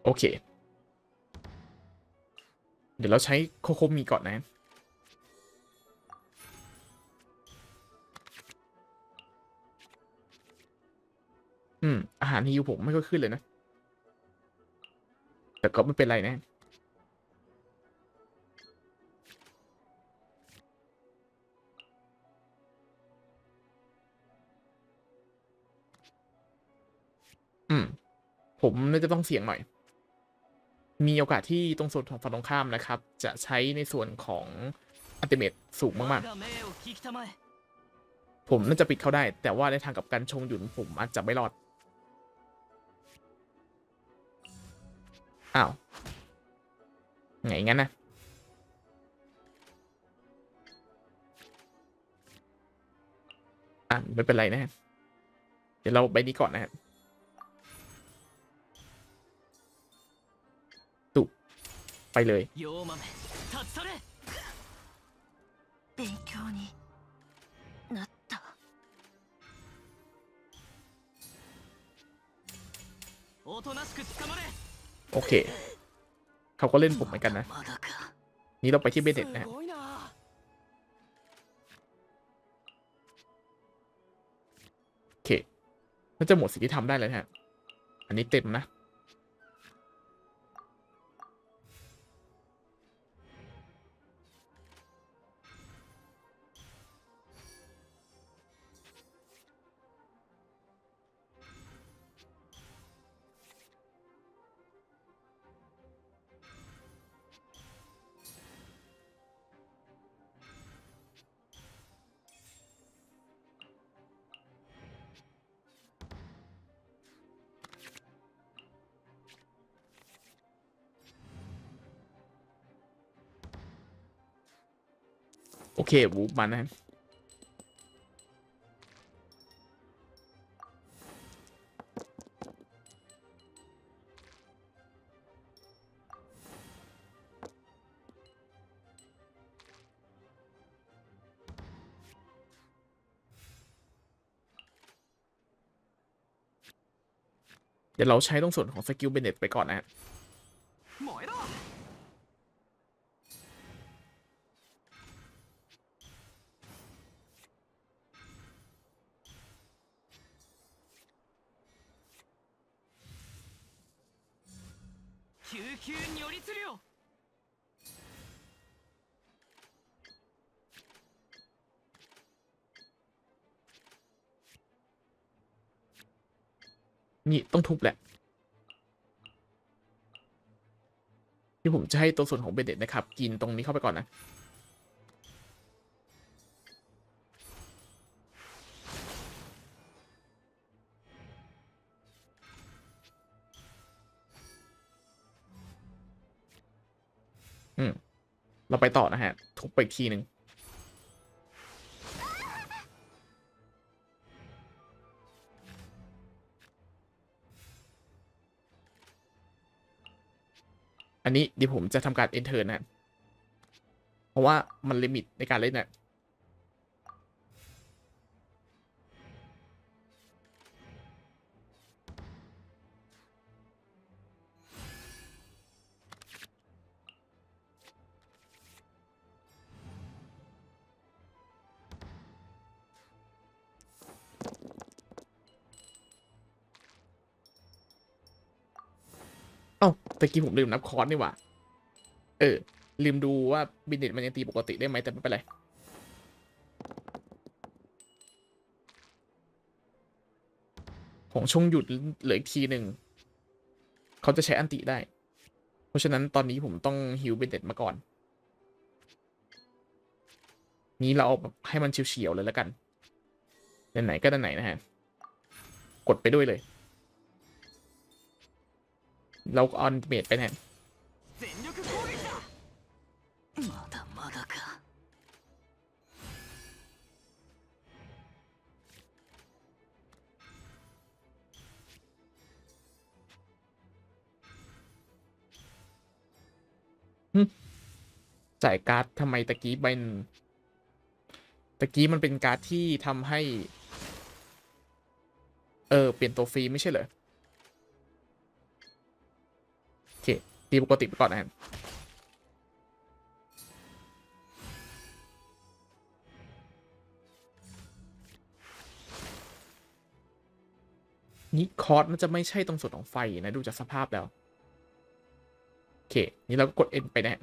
โอเคเดี๋ยวเราใช้โคโคมีก่อนนะอาหารฮิวผมไม่ค่อยขึ้นเลยนะแต่ก็ไม่เป็นไรนะผมน่าจะต้องเสี่ยงหน่อยมีโอกาสที่ตรงส่วนของฝั่งตรงข้ามนะครับจะใช้ในส่วนของอัลติเมทสูงมากๆผมน่าจะปิดเขาได้แต่ว่าในทางกับการชงหยุนผมอาจจะไม่รอดอ้าวไงงั้นนะไม่เป็นไรนะฮะเดี๋ยวเราใบนี้ก่อนนะครับตุไปเลยโอเคเขาก็เล่นผมเหมือนกันนะนี่เราไปที่เบเน็ตนะโอเคน่าจะหมดสิ่งที่ทำได้แล้วฮะอันนี้เต็มนะโอเควูบมันนะเดี๋ยวเราใช้ตรงส่วนของสกิลเบเน็ตไปก่อนนะนี่ต้องทุบแหละที่ผมจะให้ตัวส่วนของเบเน็ตนะครับกินตรงนี้เข้าไปก่อนนะเราไปต่อนะฮะทุบไปอีกทีหนึ่งอันนี้เดี๋ยวผมจะทำการ enter นะเพราะว่ามันลิมิตในการเล่นนะเอ้าตะกี้ผมลืมนับคอร์สนี่หว่าลืมดูว่าบินเน็ตมันยังตีปกติได้ไหมแต่ไม่เป็นไรของชงหยุดเหลืออีกทีหนึ่งเขาจะใช้อันติได้เพราะฉะนั้นตอนนี้ผมต้องฮิวบินเน็ตมาก่อนนี้เราเอาแบบให้มันเฉียวๆเลยแล้วกันไหนๆก็ไหนๆนะฮะกดไปด้วยเลยเราก็ออนเมดไปแทนจ่ายการ์ดทำไมตะกี้ใบตะกี้มันเป็นการ์ดที่ทำให้เปลี่ยนตัวฟรีไม่ใช่เหรอตีปกติไปก่อนนะครับนี่คอร์สน่าจะไม่ใช่ตรงส่วนของไฟนะดูจากสภาพแล้วโอเคนี่เราก็กด N ไปนะ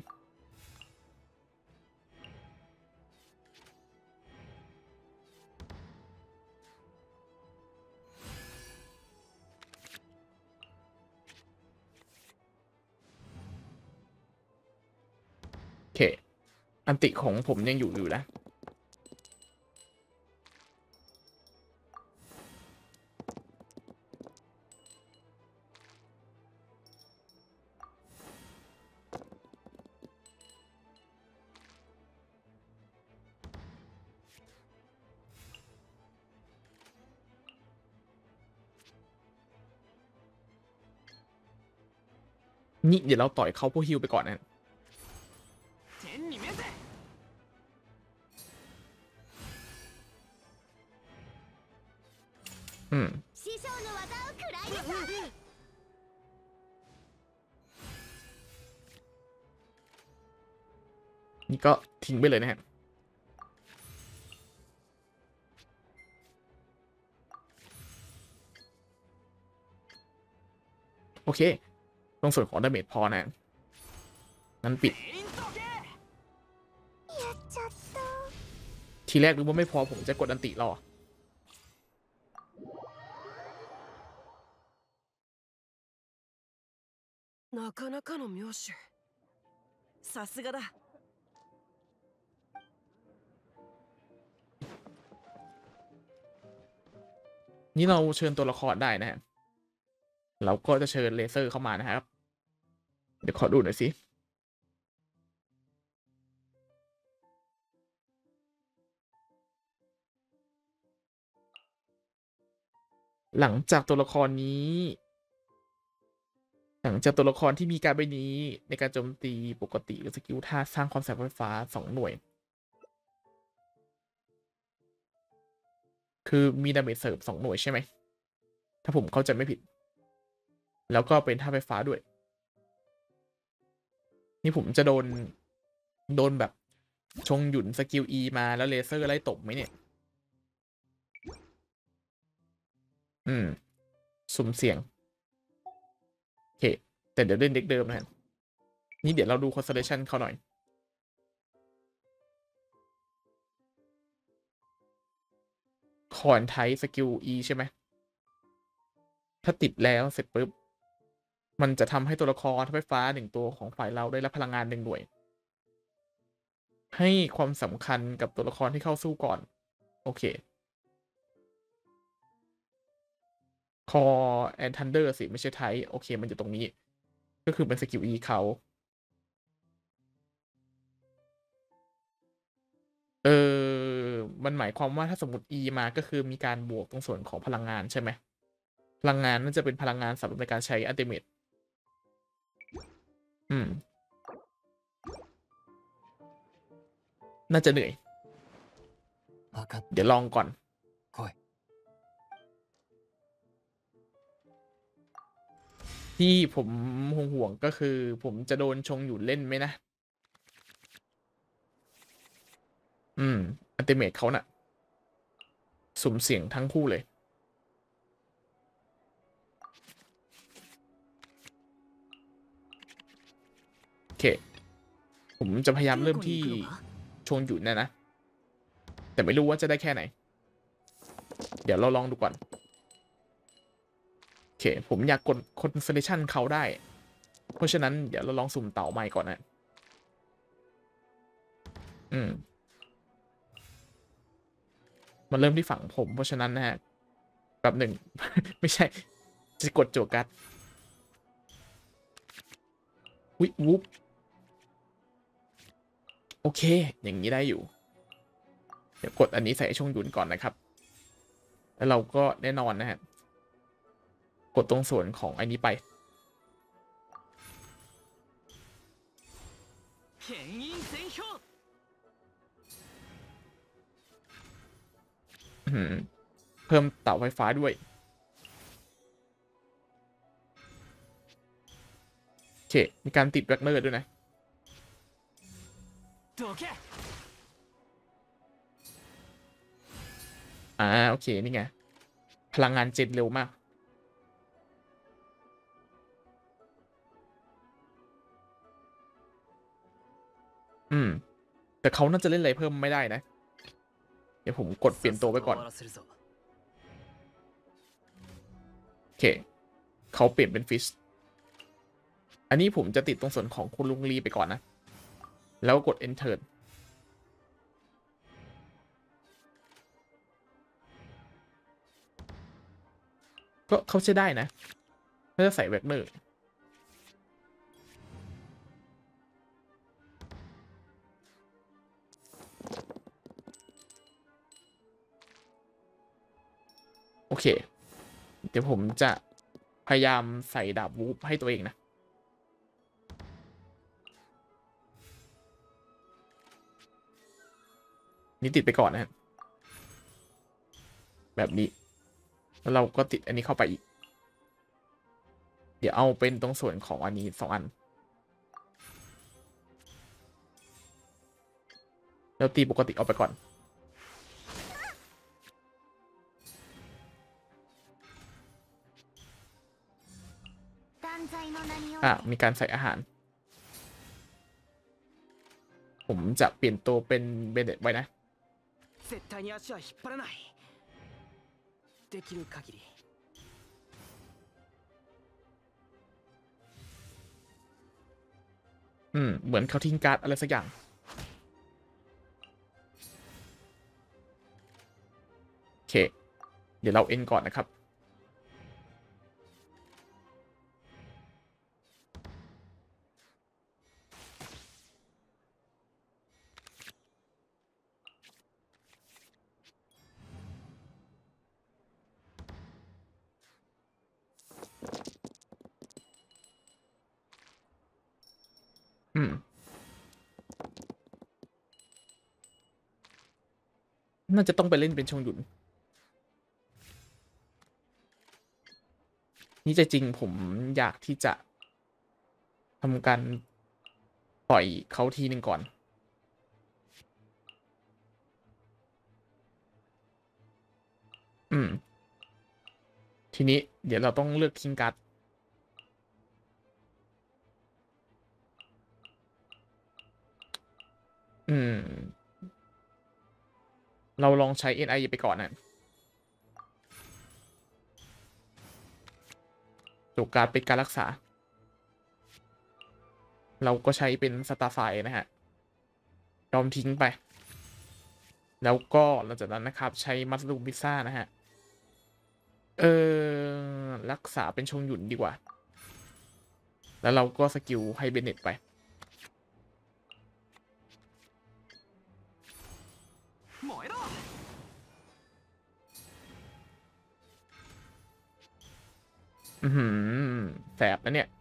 โอเคอันติของผมยังอยู่นะนี่เดี๋ยวเราต่อยเขาพวกฮิลไปก่อนนะอืมนี่ก็ทิ้งไปเลยนะฮะโอเคตรงส่วนของดาเมจพอนะงั้นปิดทีแรกรู้ว่าไม่พอผมจะกดอันติรอなかなかの妙手。さすがだ。 นี่เราเชิญตัวละครได้นะฮะเราก็จะเชิญเลเซอร์เข้ามานะครับเดี๋ยวขอดูหน่อยสิหลังจากตัวละครนี้ หลังจากตัวละครที่มีการใบนี้ในการโจมตีปกติหรือสกิลท่าสร้างความแสบไฟฟ้า2 หน่วย คือมีดาเมจเสริม2 หน่วยใช่ไหม ถ้าผมเข้าใจไม่ผิด แล้วก็เป็นท่าไฟฟ้าด้วย นี่ผมจะโดนแบบชงหยุนสกิล E มาแล้วเลเซอร์ไล่ตบไหมเนี่ย สุ่มเสี่ยง โอเค แต่เดี๋ยวเล่นเด็กเดิมนะฮะนี่เดี๋ยวเราดู constellation เขาหน่อยคอนไทสกิล E ใช่ไหม ถ้าติดแล้วเสร็จปุ๊บ มันจะทำให้ตัวละครทัพไฟฟ้า1 ตัวของฝ่ายเราได้รับพลังงาน1 หน่วย ให้ความสำคัญกับตัวละครที่เข้าสู้ก่อน โอเค คอแอนทันเดอร์สิไม่ใช่ไทโอเค มันอยู่ตรงนี้ ก็คือเป็นสกิล E เขามันหมายความว่าถ้าสมมติ E มาก็คือมีการบวกตรงส่วนของพลังงานใช่ไหม พลังงานน่าจะเป็นพลังงานสำหรับในการใช้อัลติเมทน่าจะเหนื่อย เดี๋ยวลองก่อน ที่ผมห่วงก็คือผมจะโดนชงอยู่เล่นไหมนะ อัลติเมทเขาน่ะ สุ่มเสี่ยงทั้งคู่เลย โอเค ผมจะพยายามเริ่มที่ชงอยู่นะ แต่ไม่รู้ว่าจะได้แค่ไหน เดี๋ยวเราลองดูก่อน โอเค ผมอยากกด Constellation เขาได้ เพราะฉะนั้นเดี๋ยวเราลองสุ่มเต่าใหม่ก่อนนะ มันเริ่มที่ฝั่งผม เพราะฉะนั้นนะฮะแบบหนึ่ง ไม่ใช่ จะกดโจกัสวิวุบโอเค อย่างนี้ได้อยู่ เดี๋ยวกดอันนี้ใส่ช่วงหยุนก่อนนะครับ แล้วเราก็แน่นอนนะฮะ กดตรงส่วนของอันนี้ไป เพิ่มเต่าไฟฟ้าด้วย โอเคเคมีการติดแบล็กเนอร์ด้วยนะโอเคนี่ไงพลังงานเจ็ดเร็วมากแต่เขาน่าจะเล่นอะไรเพิ่มไม่ได้นะเดี๋ยวผมกดเปลี่ยนตัวไปก่อนโอเคเขาเปลี่ยนเป็นฟิชอันนี้ผมจะติดตรงส่วนของคุณลุงลีไปก่อนนะแล้วกด enter ก็เขาใช้ได้นะถ้าจะใส่แวกเนอร์โอเคเดี๋ยวผมจะพยายามใส่ดาบวูฟให้ตัวเองนะนี่ติดไปก่อนนะแบบนี้แล้วเราก็ติดอันนี้เข้าไปอีกเดี๋ยวเอาเป็นตรงส่วนของอันนี้2 อันแล้วตีปกติเอาไปก่อนมีการใส่อาหารผมจะเปลี่ยนตัวเป็นเบเนตไว้นะเหมือนเขาทิ้งการ์ดอะไรสักอย่างโอเคเดี๋ยวเราเอ็นก่อนนะครับน่าจะต้องไปเล่นเป็นชงหยุนนี่ใจจริงผมอยากที่จะทำการปล่อยเขาทีหนึ่งก่อนทีนี้เดี๋ยวเราต้องเลือกทิ้งการ์ดเราลองใช้ NI ไปก่อนนะตัวการ์ดเป็นการรักษาเราก็ใช้เป็นสตาร์ไฟนะฮะยอมทิ้งไปแล้วก็หลังจากนั้นนะครับใช้มัสลูมพิซซ่านะฮะรักษาเป็นชงหยุนดีกว่าแล้วเราก็สกิลให้เบเน็ตไปแสบนะเนี่ย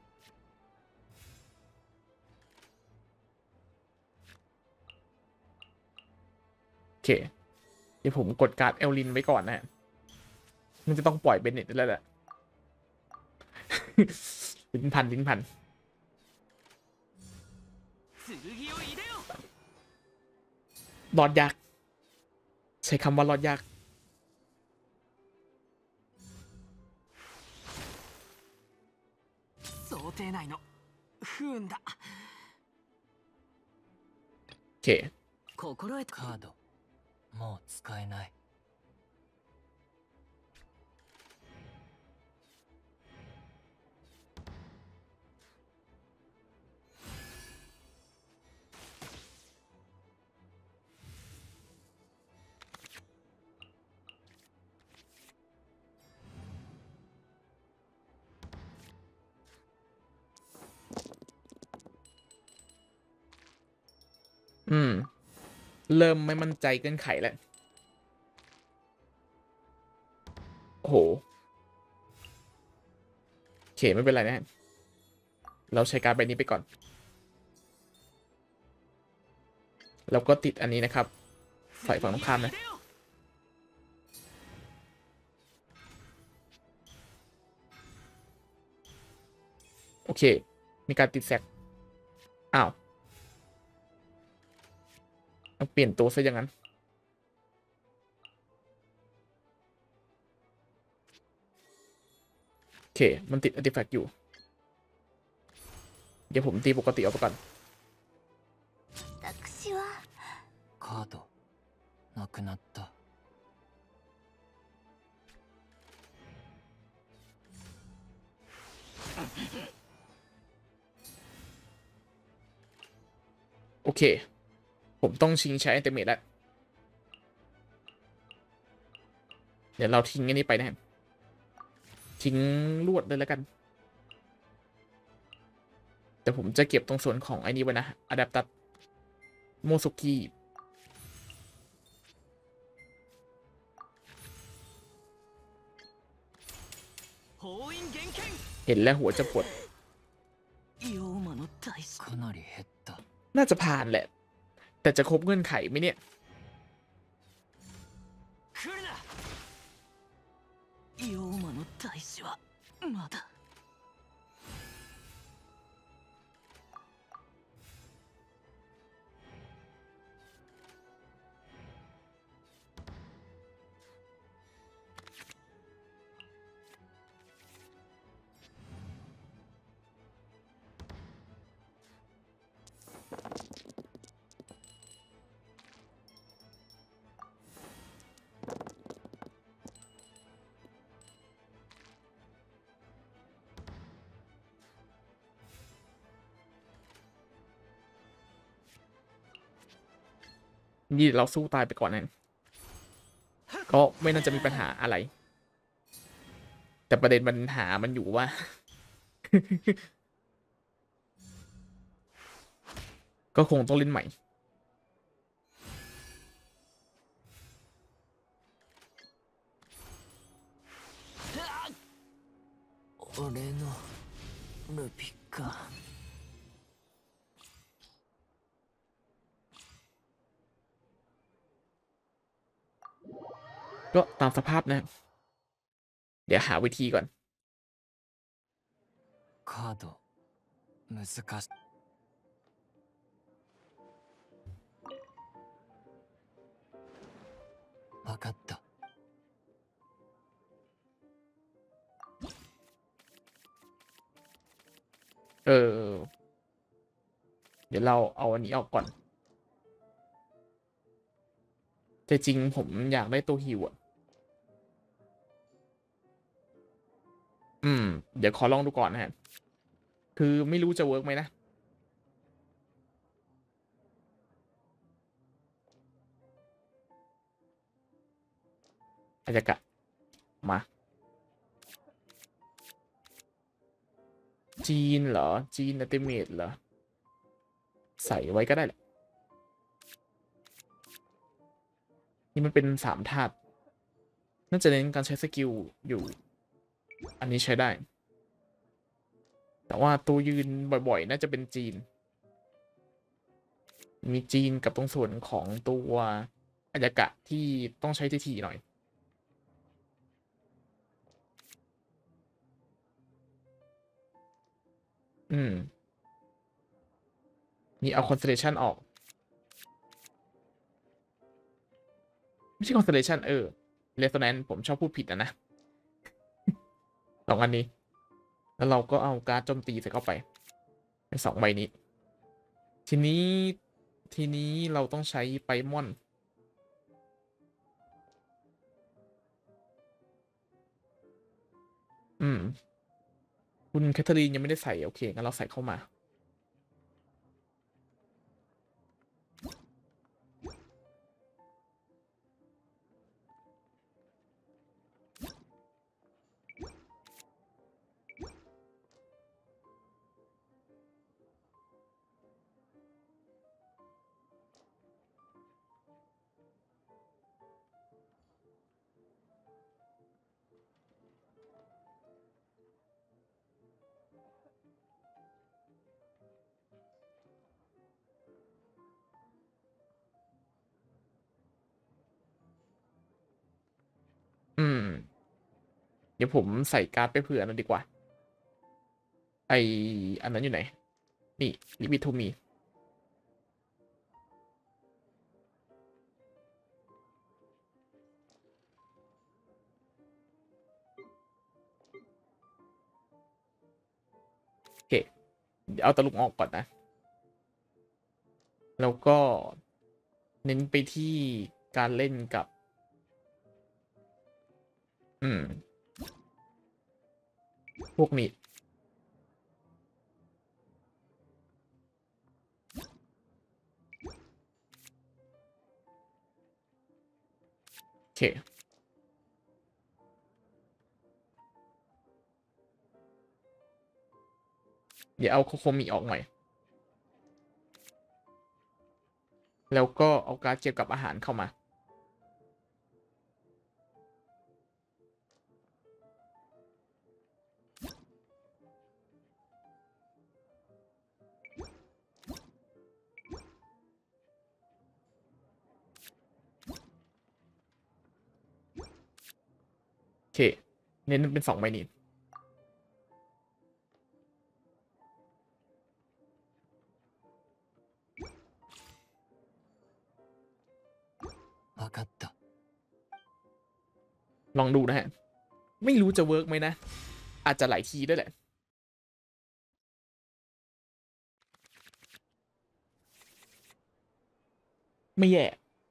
โอเคเดี๋ยวผมกดการ์ดเอลลินไว้ก่อนนะฮะมันจะต้องปล่อยเบเน็ตแล้วแหละลิ้นพันรอดยากใช้คำว่ารอดยากโอเคカードもう使えないเริ่มไม่มั่นใจเกินไขแล้วโอ้โหโอเคไม่เป็นไรนะฮะเราใช้การ์ดใบนี้ไปก่อนแล้วก็ติดอันนี้นะครับใส่ฝั่งตรงข้ามนะโอเคมีการติดแซกอ้าวเอาเปลี่ยนตัวซะอย่างนั้นโอเคมันติดอาร์ติแฟกต์อยู่เดี๋ยวผมตีปกติเอาไปก่อน私はカードなくなった。 โอเคผมต้องชิงใช้อันเตอร์เมทแล้วเดี๋ยวเราทิ้งอันนี้ไปนะฮะทิ้งลวดเลยแล้วกันแต่ผมจะเก็บตรงส่วนของไอ้นี้ไว้นะอะแดปตัดโมซุกิเห็นแล้วหัวจะปวดかなり減った。 น่าจะผ่านแหละ แต่จะครบเงื่อนไขไหมเนี่ย妖魔の大使はまだ。 นี่เราสู้ตายไปก่อนนั่นก็ไม่น่าจะมีปัญหาอะไร แต่ประเด็นปัญหามันอยู่ว่า ก็คงต้องเล่นใหม่俺のルピカ。 ก็ตามสภาพนะ เดี๋ยวหาวิธีก่อนカード難しい。分かった。 เดี๋ยวเราเอาอันนี้ออกก่อนแต่จริงผมอยากได้ตัวฮิวอ่ะเดี๋ยวขอลองดูก่อนนะฮะคือไม่รู้จะเวิร์กไหมนะอาจจะกะมาจีนเหรอจีนอัลติเมทเหรอใส่ไว้ก็ได้แหละนี่มันเป็น3 ธาตุน่าจะเน้นการใช้สกิลอยู่อันนี้ใช้ได้แต่ว่าตัวยืนบ่อยๆน่าจะเป็นจีนมีจีนกับตรงส่วนของตัวอายากะที่ต้องใช้ทีๆหน่อยนี่เอา constellation ออกไม่ใช่ constellation resonance ผมชอบพูดผิดนะ 2 อันนี้แล้วเราก็เอาการ์ดโจมตีใส่เข้าไปใน2 ใบนี้ทีนี้เราต้องใช้ไปมอนคุณแคทเธอรีนยังไม่ได้ใส่โอเคงั้นเราใส่เข้ามาเดี๋ยวผมใส่การ์ดไปเผื่อนั่นดีกว่าอันนั้นอยู่ไหนนี่ลิมิตทูมีโอเคเดี๋ยวเอาตะลุงออกก่อนนะ แล้วก็เน้นไปที่การเล่นกับ พวกนี้โอเคเดี๋ยวเอาโคโคมิออกหน่อยแล้วก็เอาการ์ดเกี่ยวกับอาหารเข้ามาโอเคเน้นเป็น2 ใบนี้わかったลองดูนะฮะ ไม่รู้จะเวิร์กไหมนะ อาจจะหลายทีด้วยแหละ ไม่แย่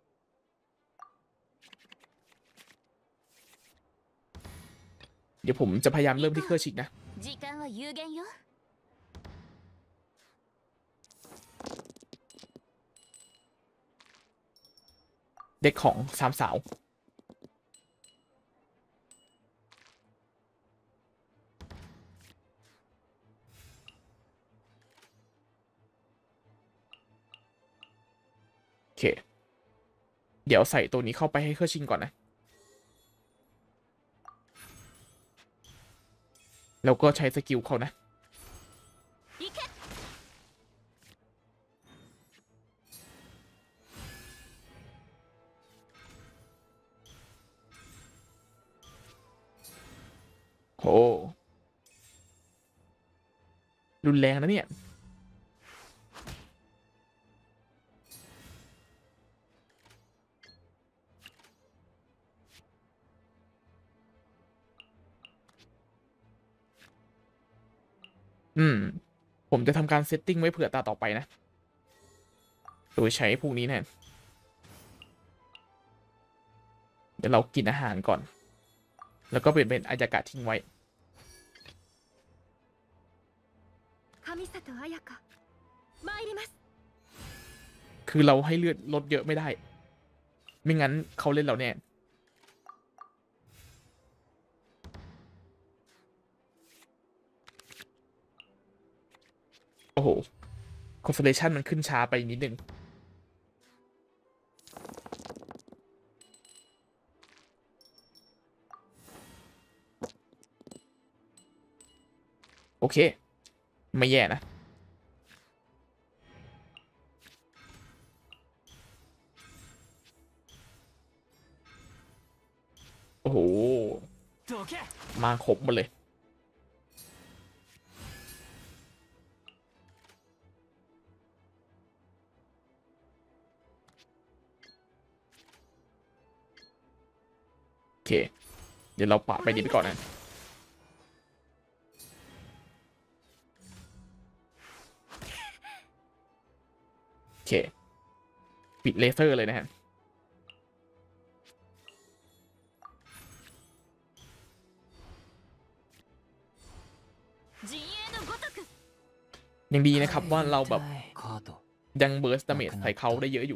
เดี๋ยวผมจะพยายามเริ่มที่เครื่องชิกนะ時間は有限よเด็กของ3 สาว โอเค เดี๋ยวใส่ตัวนี้เข้าไปให้เครื่องชิงก่อนนะ แล้วก็ใช้สกิลเขานะ行けโห รุนแรงนะเนี่ย ผมจะทำการเซตติ้งไว้เผื่อตาต่อไปนะ โดยใช้พวกนี้นะเดี๋ยวเรากินอาหารก่อน แล้วก็เป็นอายากาศทิ้งไว้神里綾香参りますคือเราให้เลือดลดเยอะไม่ได้ ไม่งั้นเขาเล่นเราแน่ โอ้โห Constellation มันขึ้นช้าไปนิดนึง โอเค ไม่แย่นะ โอ้โหどけมาครบหมดเลย โอเค เดี๋ยวเราปาดไปนี้ไปก่อนนะ โอเค ปิดเลเซอร์เลยนะฮะ陣営のごとくยังดีนะครับว่าเราแบบカードยังเบิร์สดาเมจใส่เขาได้เยอะอยู่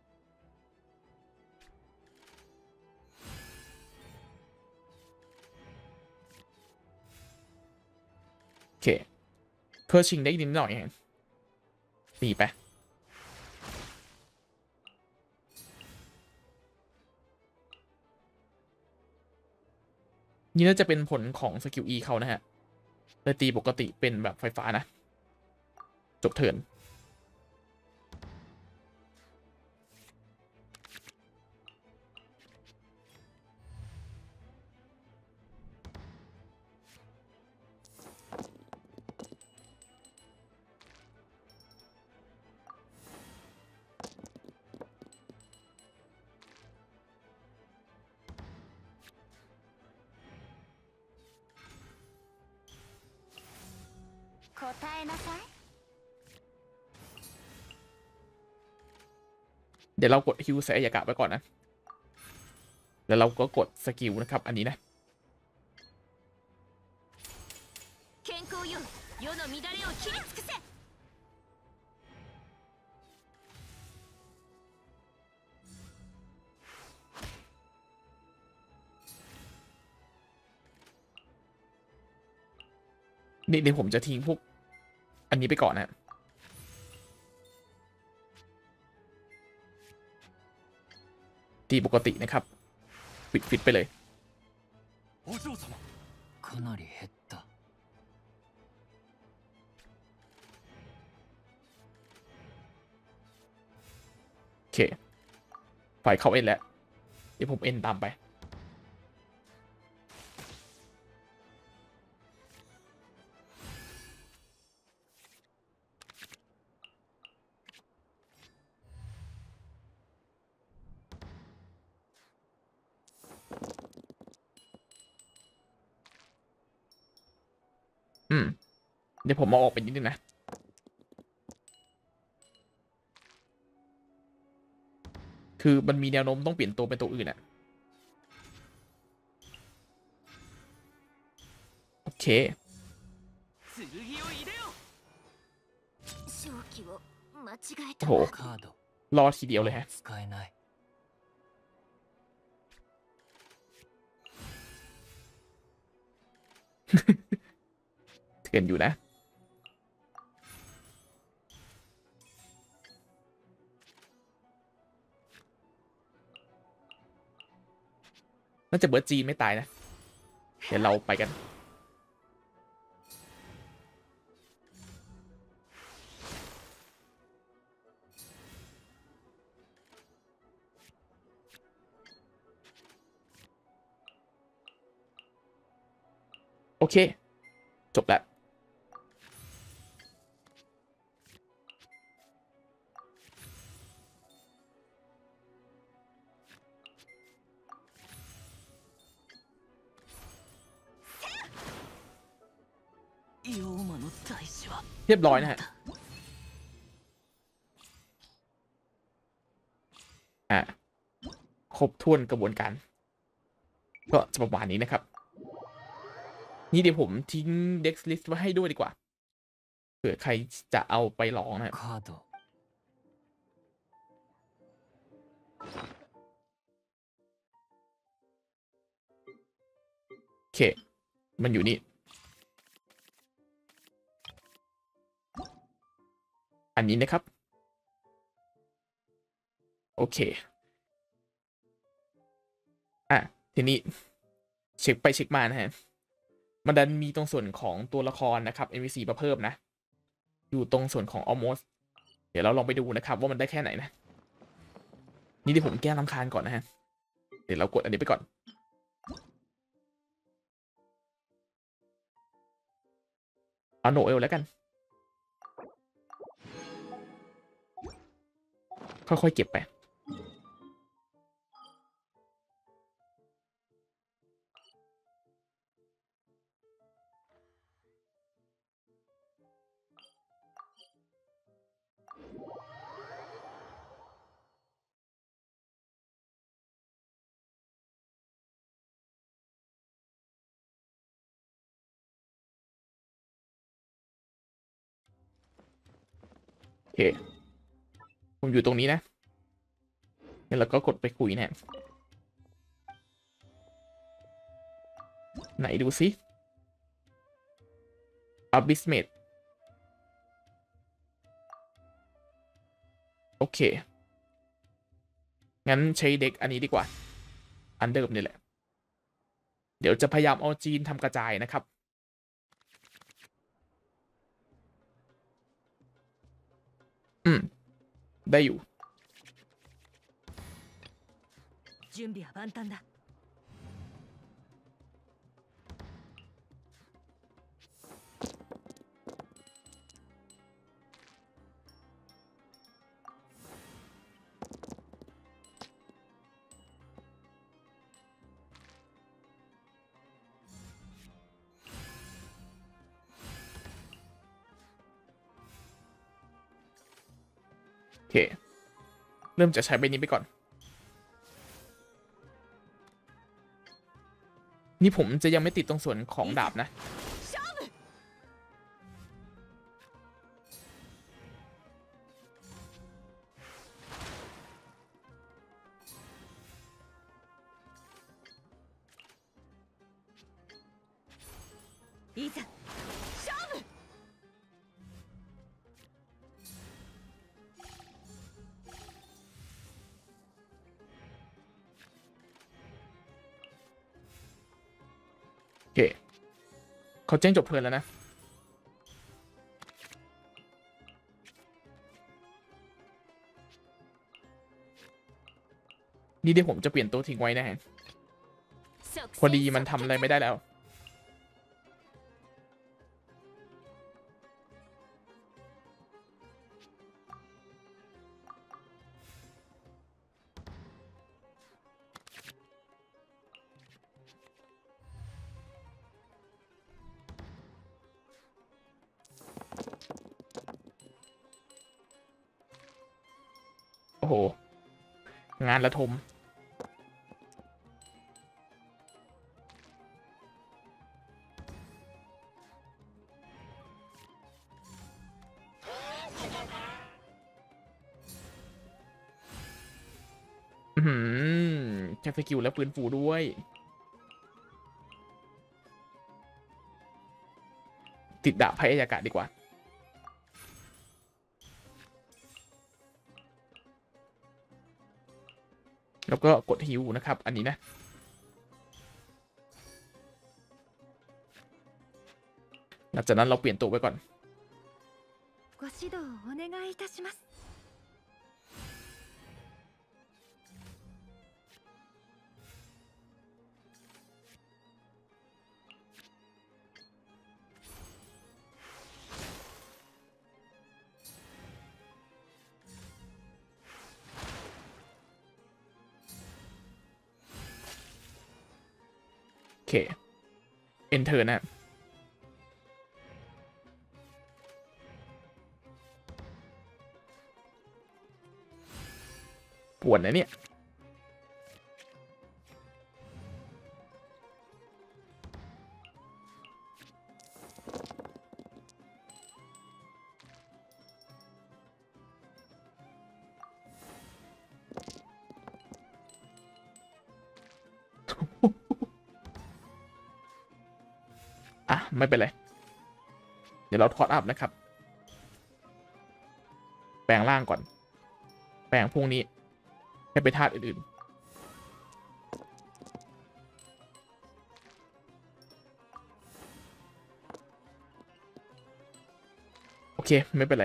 โอเค เพื่อชิงได้นิดหน่อยฮะตีไป นี่น่าจะเป็นผลของสกิล E เขานะฮะเลยตีปกติเป็นแบบไฟฟ้านะ จบเทิร์นえなさいเดี๋ยวเรากดฮิวใส่อายากะไปก่อนนะแล้วเราก็กดสกิลนะครับอันนี้นะ健康よ世の乱れを切り尽くせนี่เดี๋ยวผมจะทิ้งพวกอันนี้ไปก่อนนะตีปกตินะครับปิดฟิตไปเลยお嬢様かなり減ったโอเคไฟเขาเอ็นแล้วเดี๋ยวผมเอ็นตามไปเดี๋ยวผมมาออกไปนิดนึงนะคือมันมีแนวโน้มต้องเปลี่ยนตัวเป็นตัวอื่นอะโอเค剣を入れよ正気を間違えโอ้たโหカードรอทีเดียวเลยฮะ使えないเถื่อนอยู่นะน่าจะเบิร์ดจีนไม่ตายนะ เดี๋ยวเราไปกัน โอเค จบแล้ว妖魔の大使はเรียบร้อยนะฮะ ครบถ้วนกระบวนการ ก็จะประมาณนี้นะครับ นี่เดี๋ยวผมทิ้ง Dex List ไว้ให้ด้วยดีกว่า เผื่อใครจะเอาไปลองนะครับカードโอเค มันอยู่นี่ อันนี้นะครับ โอเค ทีนี้เช็คไปเช็คมานะฮะ มันดันมีตรงส่วนของตัวละครนะครับ NPC มาเพิ่มนะ อยู่ตรงส่วนของ almost เดี๋ยวเราลองไปดูนะครับว่ามันได้แค่ไหนนะ นี่ที่ผมแก้รำคาญก่อนนะฮะ เดี๋ยวเรากดอันนี้ไปก่อน เอาโนเอลแล้วกัน ค่อยๆเก็บไป โอเค ผมอยู่ตรงนี้นะแล้วก็กดไปคุยนะ ไหนดูซิ Abyssmate โอเค งั้นใช้เด็กอันนี้ดีกว่า อันเดิมนี่แหละ เดี๋ยวจะพยายามเอาจีนทำกระจายนะครับ ได้อยู่準備は万端だโเริ่มจะใช้ใบนี้ไปก่อนนี่ผมจะยังไม่ติดตรงส่วนของดาบนะいざ勝負โอเคเขาแจ้งจบเทิร์นแล้วนะนี่เดี๋ยวผมจะเปลี่ยนตัวทิ้งไว้นะฮะพอดีมันทำอะไรไม่ได้แล้วโอ้โหงานระทมแค่สกิลแล้วฟื้นฟูด้วยติดดาบภัยอากาศดีกว่าแล้วก็กดฮิวนะครับอันนี้นะหลังจากนั้นเราเปลี่ยนตัวไปก่อนご指導をお願いいたしますโอเค enter นะปวดนะเนี่ยอ่ะไม่เป็นไรเดี๋ยวเราถอดอัพนะครับแปลงร่างก่อนแปลงพวกนี้ให้ไปธาตุอื่นๆโอเคไม่เป็นไร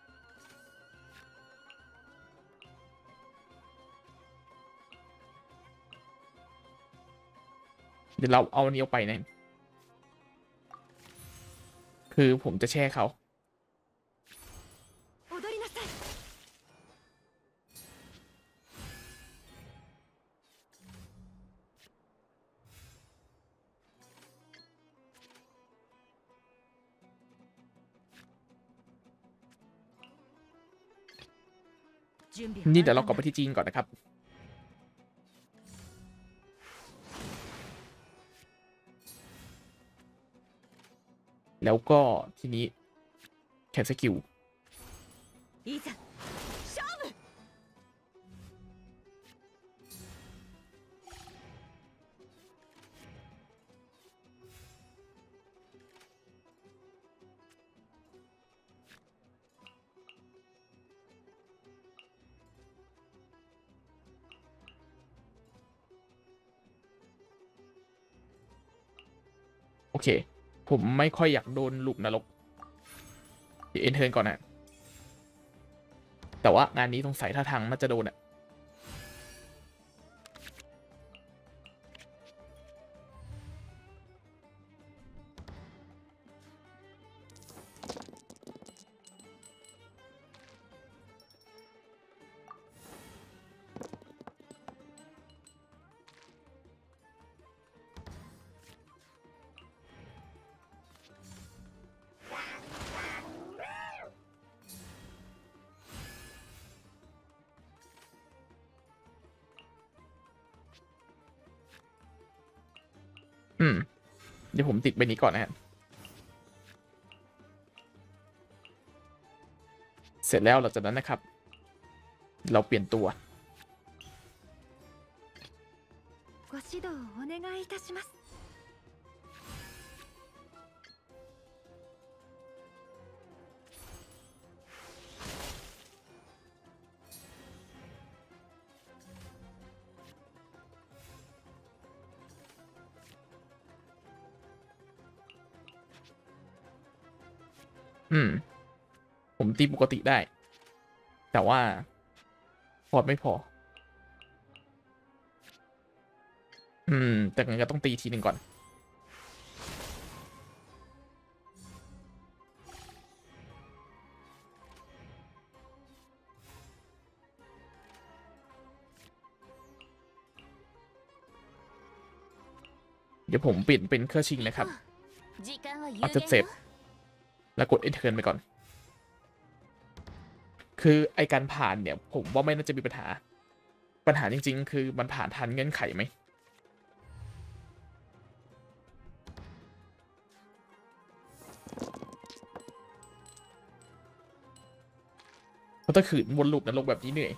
เดี๋ยวเราเอาอันนี้ออกไปนะคือผมจะแช่เขา踊りなさいนี่เดี๋ยวเรากลับไปที่จีนก่อนนะครับแล้วก็ทีนี้แคนสกิลいざ勝負โอเคผมไม่ค่อยอยากโดนลูกนรกเดี๋ยวเอ็นเทิร์นก่อนนะแต่ว่างานนี้สงสัยท่าทางน่าจะโดนอะเดี๋ยวผมติดใบนี้ก่อนนะฮะเสร็จแล้วหลังจากนั้นนะครับ เราเปลี่ยนตัวご指導をお願いいたします。 ผมตีปกติได้ แต่ว่าพอร์ตไม่พอ แต่งั้นก็ต้องตีทีหนึ่งก่อน เดี๋ยวผมเปลี่ยนเป็นเครื่องชิงนะครับ時間は有อาจจะ限เจ็บよ。 แล้วกด Enter ไปก่อน คือไอการผ่านเนี่ย ผมว่าไม่น่าจะมีปัญหา ปัญหาจริงๆ คือมันผ่านทันเงื่อนไขไหม เพราะถ้าขืนวนลูปนรกแบบนี้เหนื่อย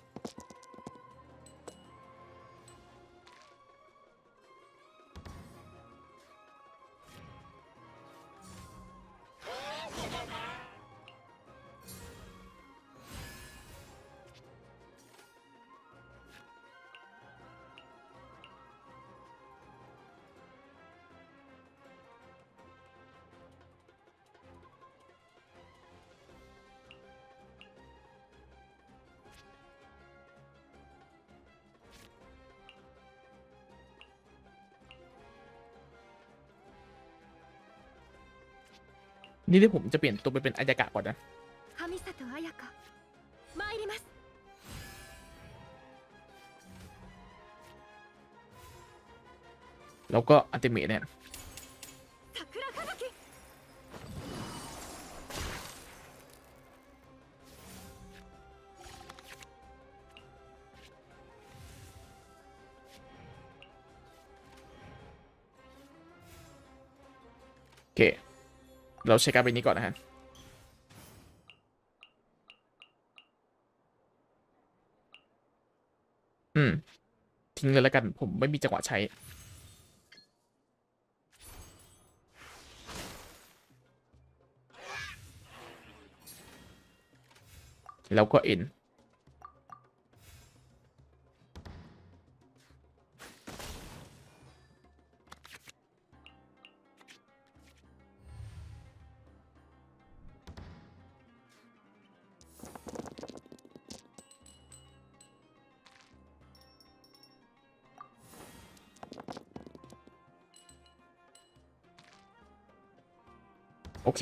นี่ที่ผมจะเปลี่ยนตัวไปเป็นอายากะก่อนนะ神里綾香参ります。 แล้วก็อัลติเมทเนี่ย桜吹雪。 โอเค เราเช็คการ์ดใบนี้ก่อนนะฮะ ทิ้งเลยแล้วกัน ผมไม่มีจังหวะใช้ แล้วก็ N โอเค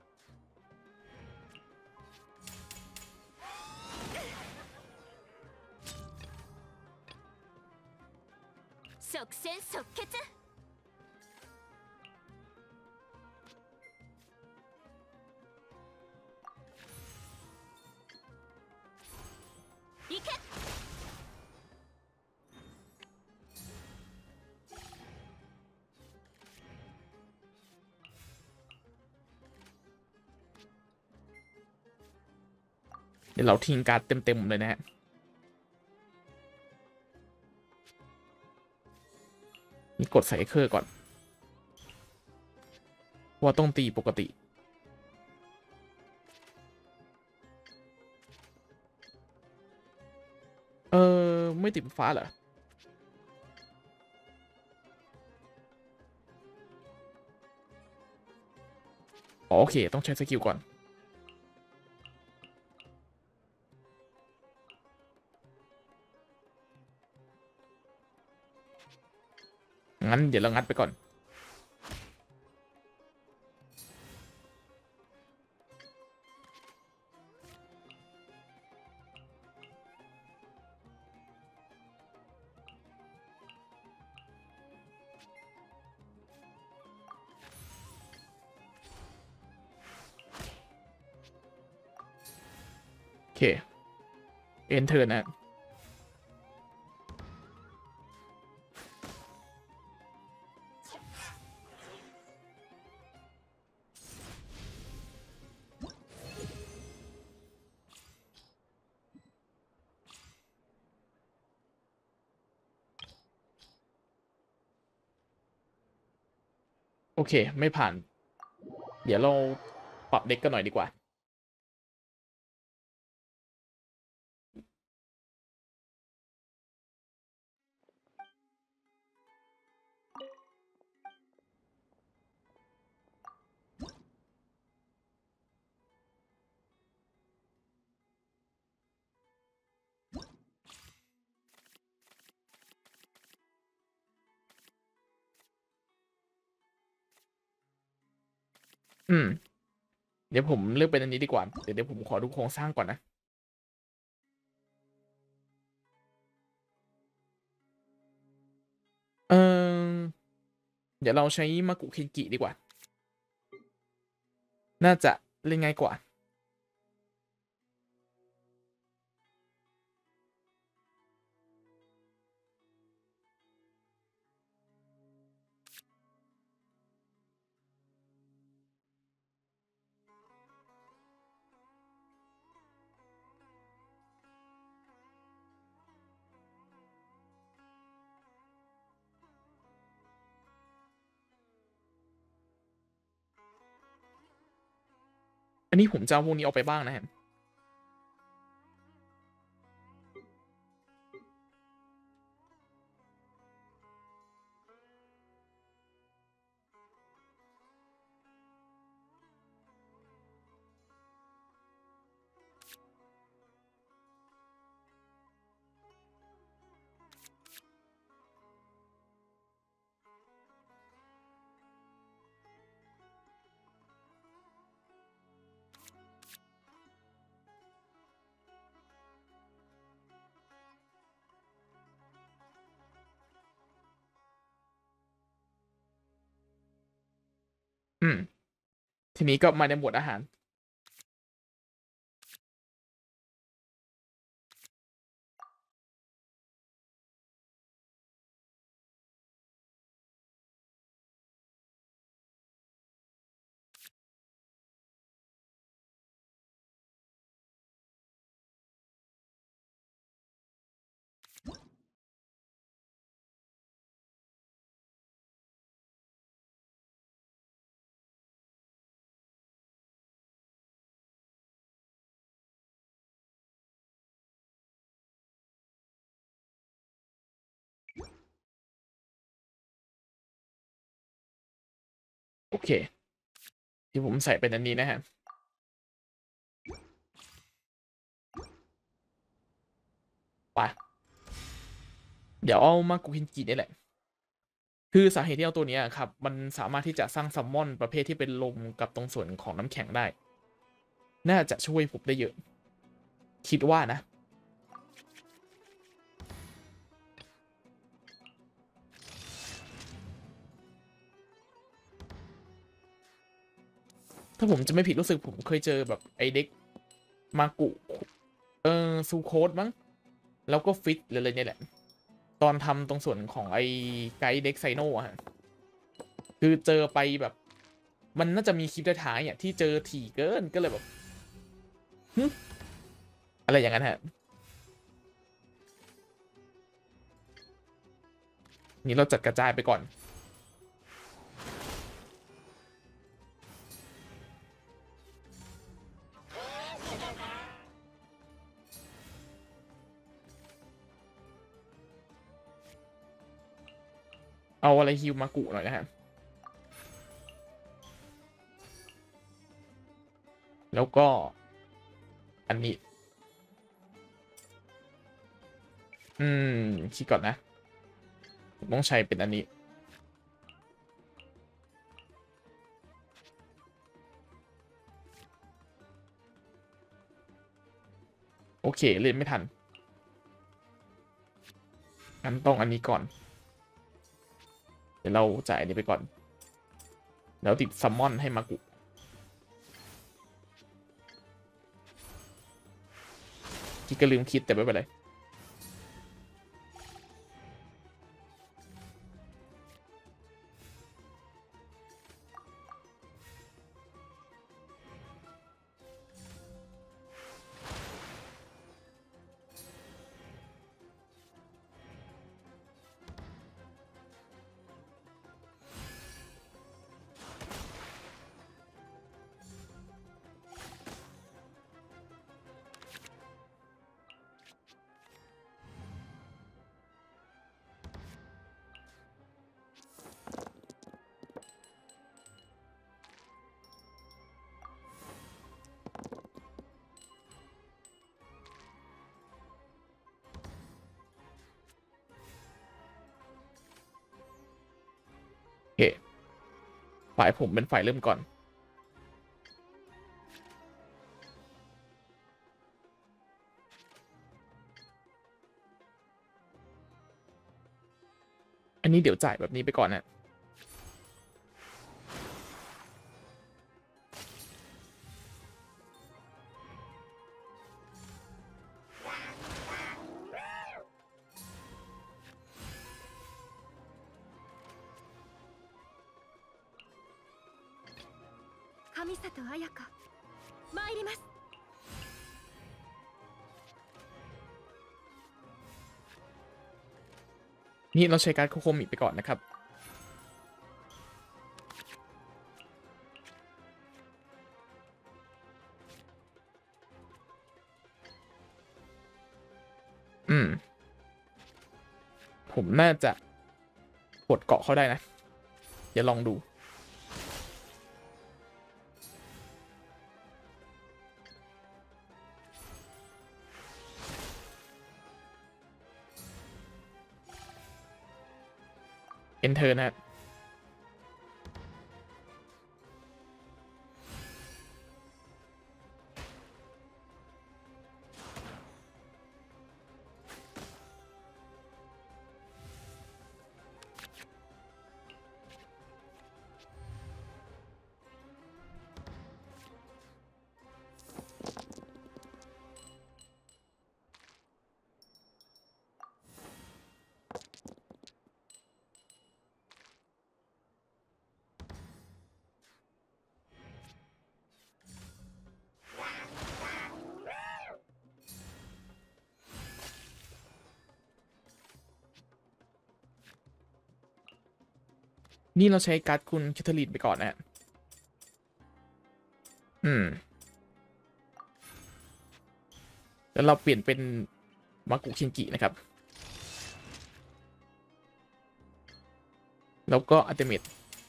即戦即決。行け。 เดี๋ยวเราทิ้งการ์ดเต็มๆเลยนะฮะ นี่กดใส่เครื่องก่อน ว่าต้องตีปกติ ไม่ติดฟ้าเหรอ อ๋อโอเค ต้องใช้สกิลก่อน งั้นเดี๋ยวเรางัดไปก่อน โอเค Enter นะ โโอเคไม่ผ่าน เดี๋ยวเราปรับเด็กกันหน่อยดีกว่า อืม เดี๋ยวผมเลือกเป็นอันนี้ดีกว่า เดี๋ยวผมขอดูโครงสร้างก่อนนะ เออเดี๋ยวเราใช้มากุเคนกิดีกว่า น่าจะเล่นง่ายกว่า อันนี้ผมจะเอาพวกนี้ออกไปบ้างนะครับ อืม ทีนี้ก็มาในหมวดอาหาร โอเค ที่ผมใส่เป็นอันนี้นะฮะ ไป เดี๋ยวเอามากุเคนกินี่แหละ คือสาเหตุที่เอาตัวนี้ครับ มันสามารถที่จะสร้างซัมมอนประเภทที่เป็นลมกับตรงส่วนของน้ำแข็งได้ น่าจะช่วยผมได้เยอะ คิดว่านะ ถ้าผมจะไม่ผิดรู้สึกผมเคยเจอแบบไอเด็กมากุซูโคดมั้ง แล้วก็ฟิตเลยเนี่ยแหละ ตอนทำตรงส่วนของไอไกด์เด็กไซโนอะฮะ คือเจอไปแบบ มันน่าจะมีคลิปท้ายๆอ่ะที่เจอถี่เกินก็เลยแบบหึอะไรอย่างนั้นฮะ นี่เราจัดกระจายไปก่อน เอาอะไรฮิวมากุหน่อยนะฮะ แล้วก็อันนี้ คิดก่อนนะผมต้องใช้เป็นอันนี้ โอเค เล่นไม่ทัน งั้นต้องอันนี้ก่อน เดี๋ยวเราจ่ายอันนี้ไปก่อน แล้วติดซัมมอนให้มากุที่ก็ลืมคิดแต่ไม่เป็นไร โฝ่ายผมเป็นฝ่ายเริ่มก่อนอันนี้เดี๋ยวจ่ายแบบนี้ไปก่อนนะ神里綾香参りますนี่เราใช้การ์ดโคโคมิไปก่อนนะครับผมน่าจะปลดเกาะเขาได้นะอย่าลองดูEnter นะครับนี่เราใช้การ์ดคุณแคทเธอรีนไปก่อนนะแล้วเราเปลี่ยนเป็นมากุคินกินะครับแล้วก็อัลติเมท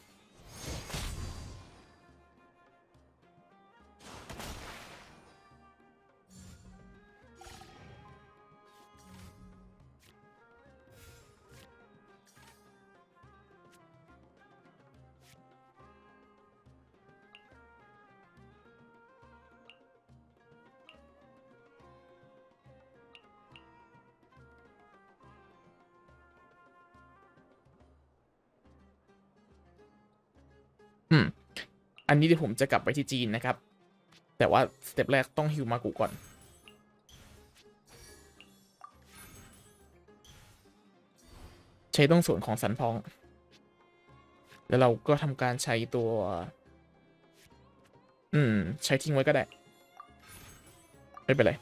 อันนี้เดี๋ยวผมจะกลับไปที่จีนนะครับแต่ว่าสเต็ปแรกต้องฮิวมากุก่อนใช้ต้องส่วนของสันพองแล้วเราก็ทำการใช้ตัวใช้ทิ้งไว้ก็ได้ไม่เป็นไร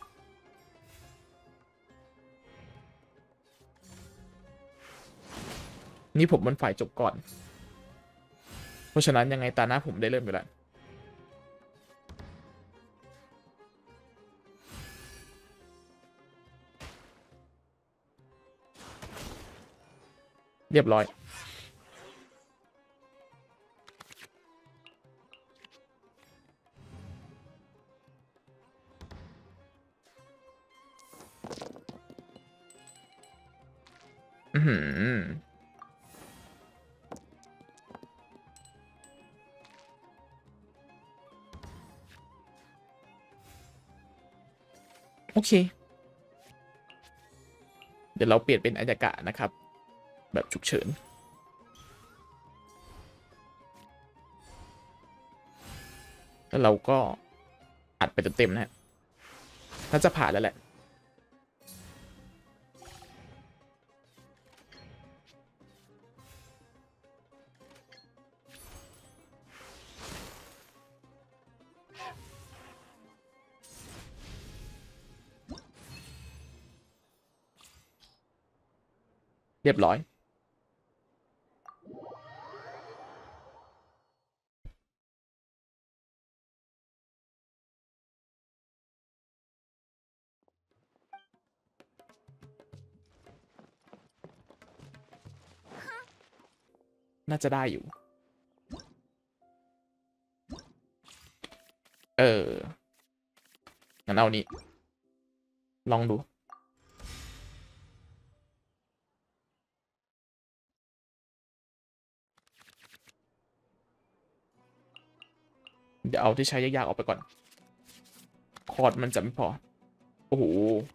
นี่ผมมันฝ่ายจบก่อนเพราะฉะนั้นยังไงตาหน้าผมได้เริ่มอยู่แล้วเรียบร้อยโอเคเดี๋ยวเราเปลี่ยนเป็นอายากะนะครับแบบฉุกเฉินแล้วเราก็อัดไปเต็มๆนะฮะน่าจะผ่านแล้วแหละเรียบร้อยน่าจะได้อยู่งั้นเอานี้ลองดูเดี๋ยวเอาที่ใช้ยากๆออกไปก่อนคอร์ดมันจะไม่พอโอ้โห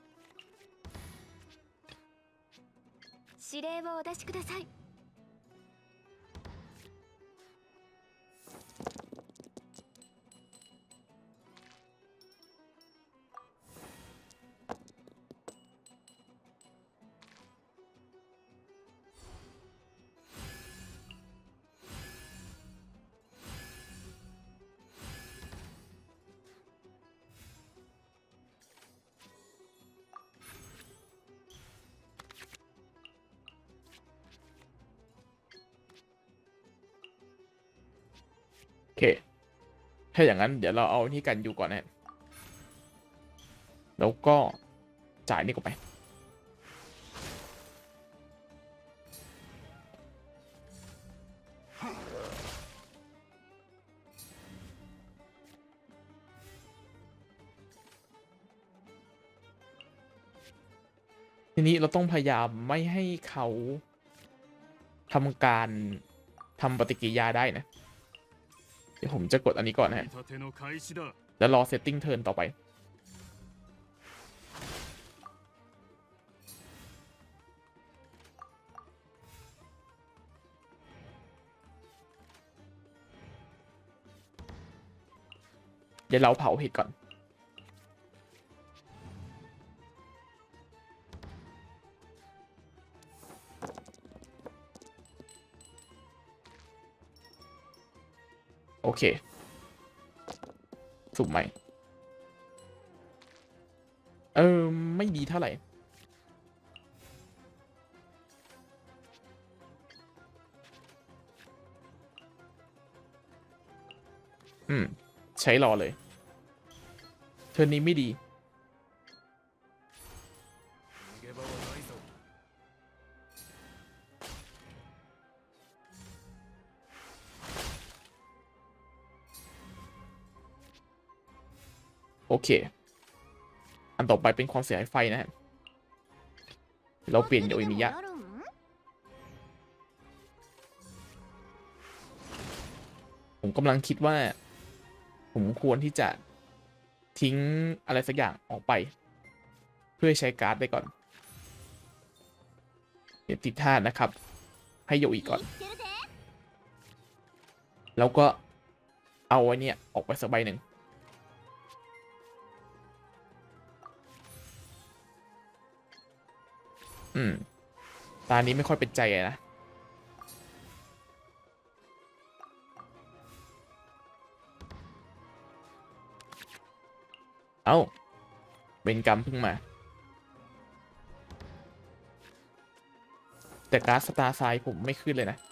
指令をお出しくださいโอเคถ้าอย่างนั้นเดี๋ยวเราเอาที่กันอยู่ก่อนนะแล้วก็จ่ายนี่ก็ไปทีนี้เราต้องพยายามไม่ให้เขาทำการทำปฏิกิริยาได้นะเดี๋ยวผมจะกดอันนี้ก่อนนะฮะแล้วรอเซตติ้งเทิร์นต่อไปเดี๋ยวเราเผาเห็ดก่อนโอเคสุ่มใหม่ไม่ดีเท่าไหร่ใช้รอเลยเทิร์นนี้ไม่ดีโอเคอันต่อไปเป็นความเสียหายไฟนะฮะเราเปลี่ยนโยอิมิยะผมกำลังคิดว่าผมควรที่จะทิ้งอะไรสักอย่างออกไปเพื่อใช้การ์ดได้ก่อนเดี๋ยวติดท่านะครับให้โยอีก่อนแล้วก็เอาไว้เนี่ยออกไปสักใบหนึ่งตานี้ไม่ค่อยเป็นใจนะ เอ้าเวรกรรมเพิ่งมา แต่การ์ดสตาร์ไซด์ผมไม่ขึ้นเลยนะ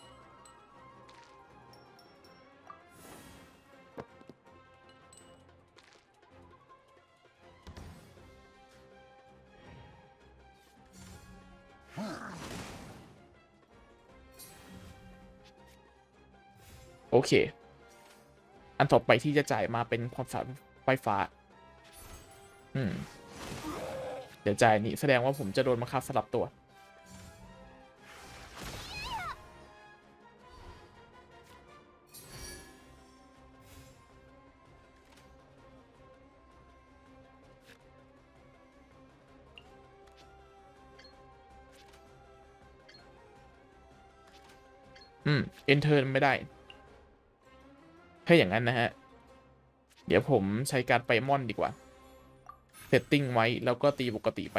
โอเค อันต่อไปที่จะจ่ายมาเป็นความสามารถไฟฟ้า เดี๋ยวจ่ายนี่แสดงว่าผมจะโดนบังคับสลับตัว เอนเทอร์ไม่ได้ ถ้าอย่างนั้นนะฮะ เดี๋ยวผมใช้การไปมอนดีกว่า เซตติ้งไว้แล้วก็ตีปกติไป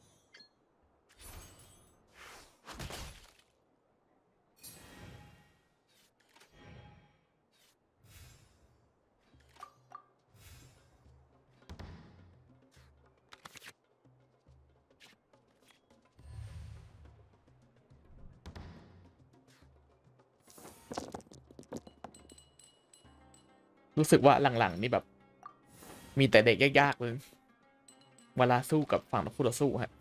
รู้สึกว่าหลังๆนี่แบบ มีแต่เด็กยากๆเลยเวลาสู้กับฝั่งคู่ต่อสู้ฮะ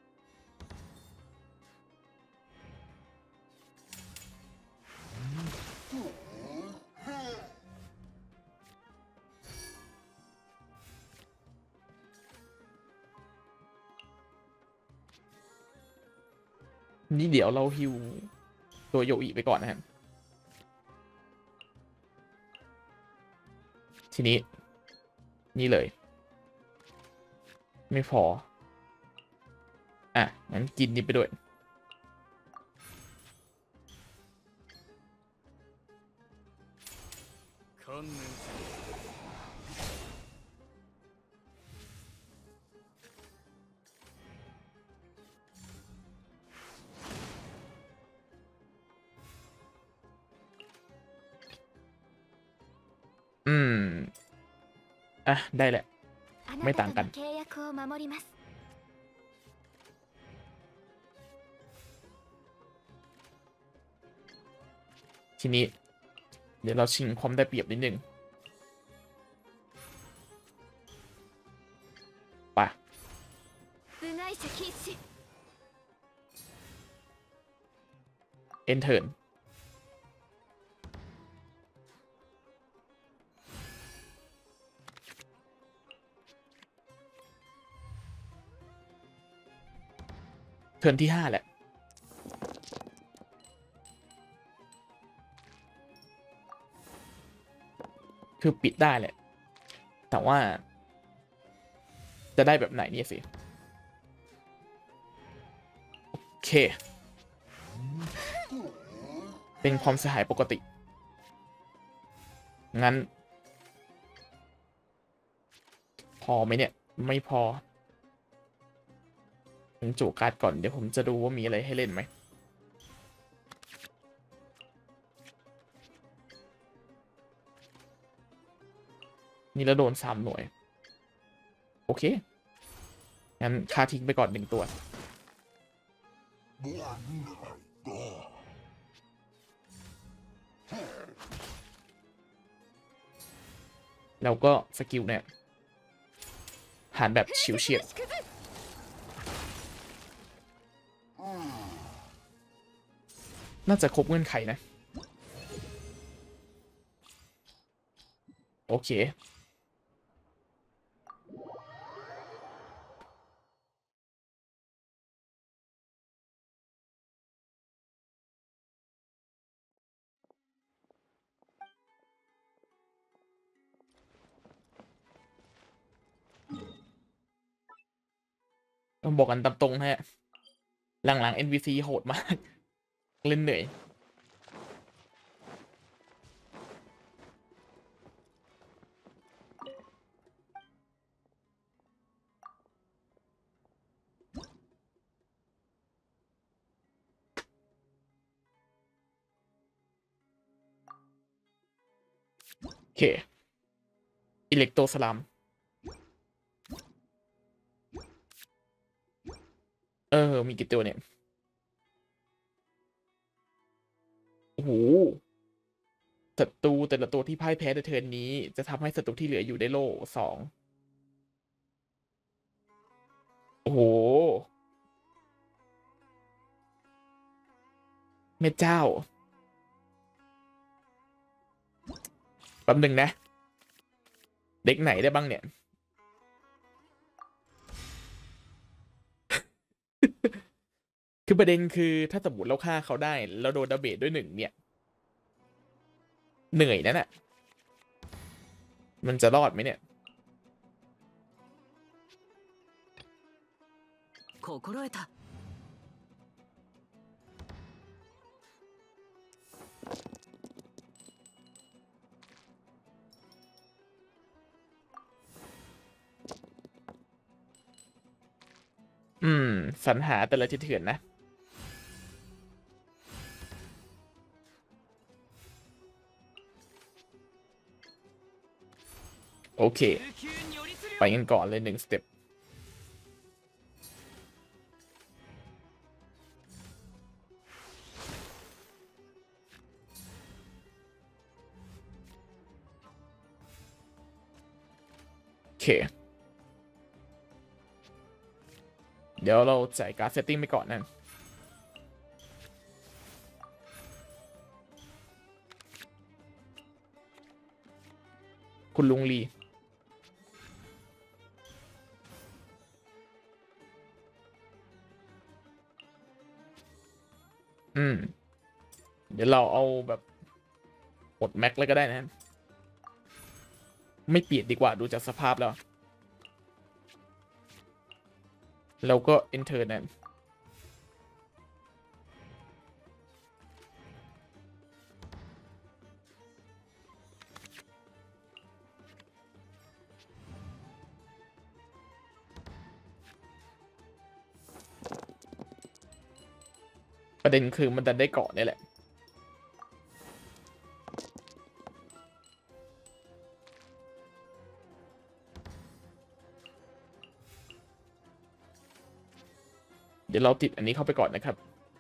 นี่เดี๋ยวเราฮิวตัวโยอิไปก่อนนะฮะทีนี้นี่เลย ไม่พออ่ะงั้นกินนี่ไปด้วยอืมอ่ะได้แหละあなไม่ต่างกันたとの契約を守りますทีนี้เดี๋ยวเราชิงความได้เปรียบนิดนึงไป部外者禁止เอนเทิร์นเทิร์นที่5แหละคือปิดได้แหละแต่ว่าจะได้แบบไหนเนี่ยสิโอเคเป็นความเสียหายปกติงั้นพอไหมเนี่ยไม่พอผมจุการ์ดก่อนเดี๋ยวผมจะดูว่ามีอะไรให้เล่นไหมนี่แล้วโดน3 หน่วยโอเคงั้นค่าทิ้งไปก่อน1 ตัวแล้วก็สกิลเนี่ยหารแบบฉิวเฉียดน่าจะครบเงื่อนไขนะโอเคต้องบอกกันตามตรงนะฮะหลังๆ NPC โหดมากเล่นเหนื่อยโอเคอิเล็กโตสลัมมีกี่ตัวเนี่ยโอ้โหศัตรูแต่ละตัวที่พ่ายแพ้ในเทิร์นนี้จะทำให้ศัตรูที่เหลืออยู่ได้โล่2โอ้โหแม่เจ้าแป๊บหนึ่งนะเด็กไหนได้บ้างเนี่ย คือประเด็นคือถ้าสมมติเราฆ่าเขาได้แล้วโดนดาเมจด้วย1เนี่ยเหนื่อยนั่นแหะมันจะรอดไหมเนี่ย心得たสรรหาแต่ละเถื่อนนะโอเคไปกันก่อนเลย1 สเต็ปโอเคเดี๋ยวเราจ่ายการ์ดเซตติ้งไปก่อนนะคุณลุงลีเดี๋ยวเราเอาแบบหมดแม็กเลยก็ได้นะไม่เปลี่ยนดีกว่าดูจากสภาพแล้ว แล้วก็ enter นั่นประเด็นคือมันดันได้เกาะนี่แหละ เดี๋ยวเราติดอันนี้เข้าไปก่อนนะครับ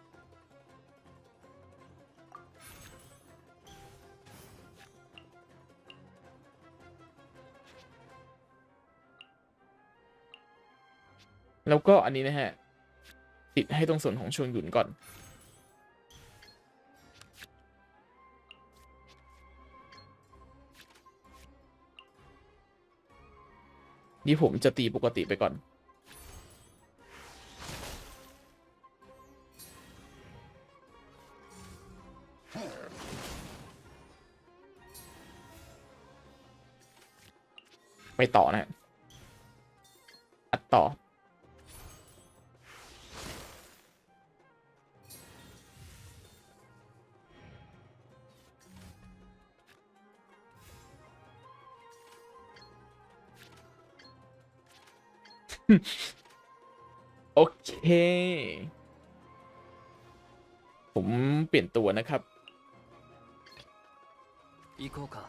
แล้วก็อันนี้นะฮะ ติดให้ตรงส่วนของชวนหยุนก่อน นี่ผมจะตีปกติไปก่อน ไปต่อนะฮะอัดต่อ โอเค ผมเปลี่ยนตัวนะครับ行こうか。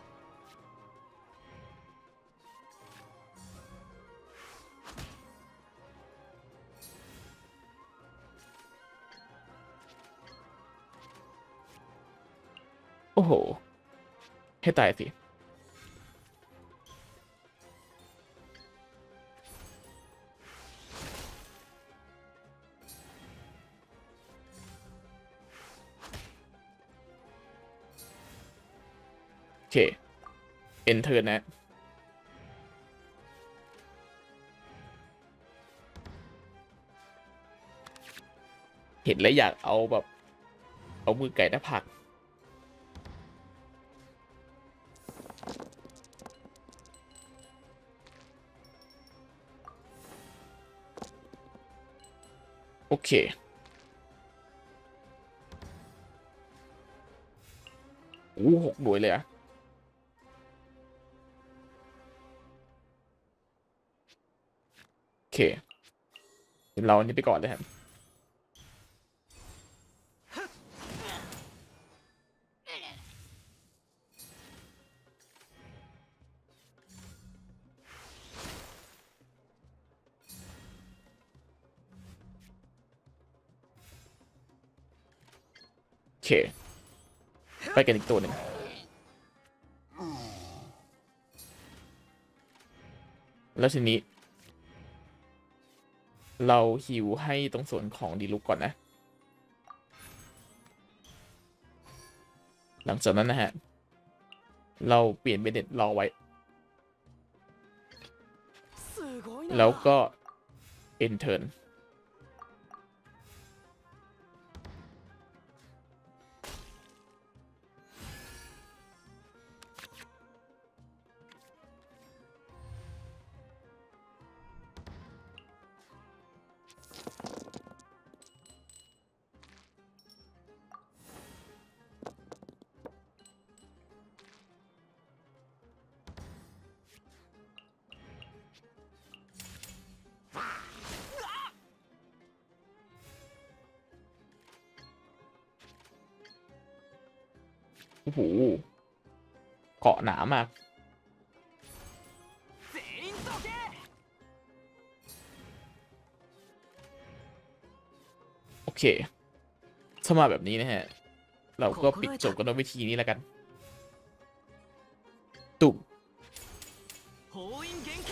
โอ้โห ให้ตายสิ โอเค enter นะ เห็นแล้วอยากเอาแบบ เอามือไก่หน้าผาก โอเค 6 หน่วยเลยอะโอเค เดี๋ยวเราอันนี้ไปก่อนเลยครับ โอเค ไปกันอีกตัวหนึ่ง แล้วทีนี้ เราฮิวให้ตรงส่วนของดีลุกก่อนนะ หลังจากนั้นนะฮะ เราเปลี่ยนเบเน็ตรอไว้すごいな。 แล้วก็ enter โอ้โห เกาะหนามาก全員どけ。 โอเค ถ้ามาแบบนี้นะฮะ เราก็ปิดจบกันด้วยวิธีนี้แล้วกัน ตุ่ม封印厳剣。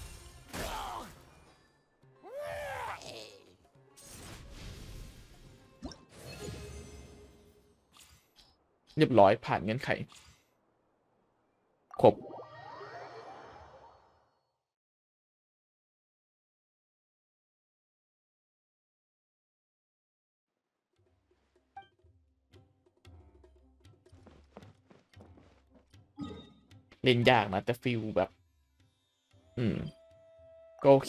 เรียบร้อยผ่านเงื่อนไข ครบ เล่นยากนะ แต่ฟิลแบบก็โอเค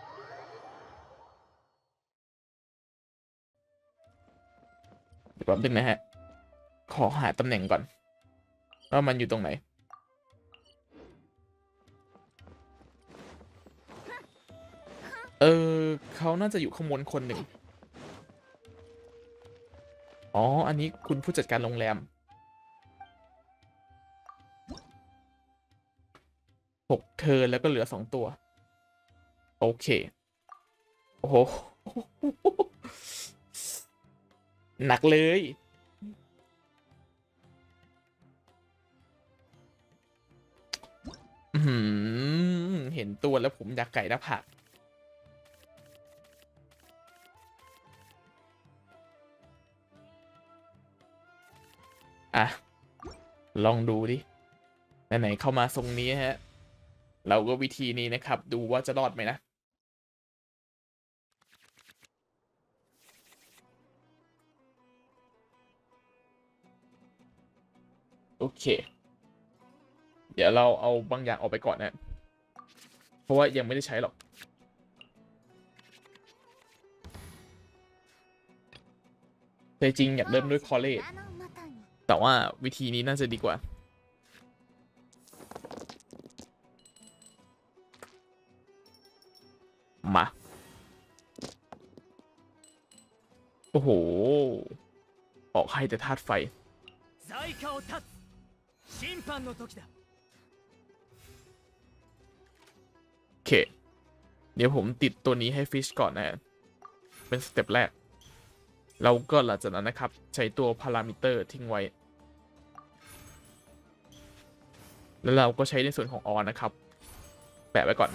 เดี๋ยวแป๊บนึงนะฮะขอหาตำแหน่งก่อนว่ามันอยู่ตรงไหนเขาน่าจะอยู่ข้างบนคนหนึ่งอ๋ออันนี้คุณผู้จัดการโรงแรม6 เทิร์นแล้วก็เหลือ2 ตัวโอเคโอ้โหหนักเลยเห็นตัวแล้วผมอยากไก่หน้าผากอ่ะลองดูดิไหนๆเข้ามาทรงนี้ฮะเราก็วิธีนี้นะครับดูว่าจะรอดไหมนะโอเคเดี๋ยวเราเอาบางอย่างออกไปก่อนนะเพราะว่ายังไม่ได้ใช้หรอกแต่จริงอยากเริ่มด้วยคอเลจแต่ว่าวิธีนี้น่าจะดีกว่ามาโอ้โหออกให้แต่ธาตุไฟโอเคเดี๋ยวผมติดตัวนี้ให้ฟิชก่อนนะเป็นสเต็ปแรกเราก็หลังจากนั้นนะครับใช้ตัวพารามิเตอร์ทิ้งไว้แล้วเราก็ใช้ในส่วนของออนนะครับแปะไว้ก่อน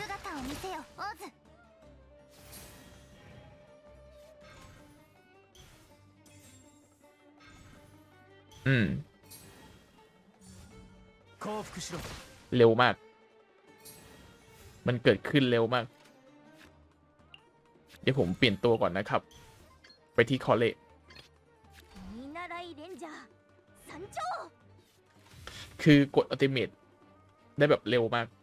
เร็วมากมันเกิดขึ้นเร็วมากเดี๋ยวผมเปลี่ยนตัวก่อนนะครับไปที่คอเลคือกดอัลติเมทได้แบบเร็วมาก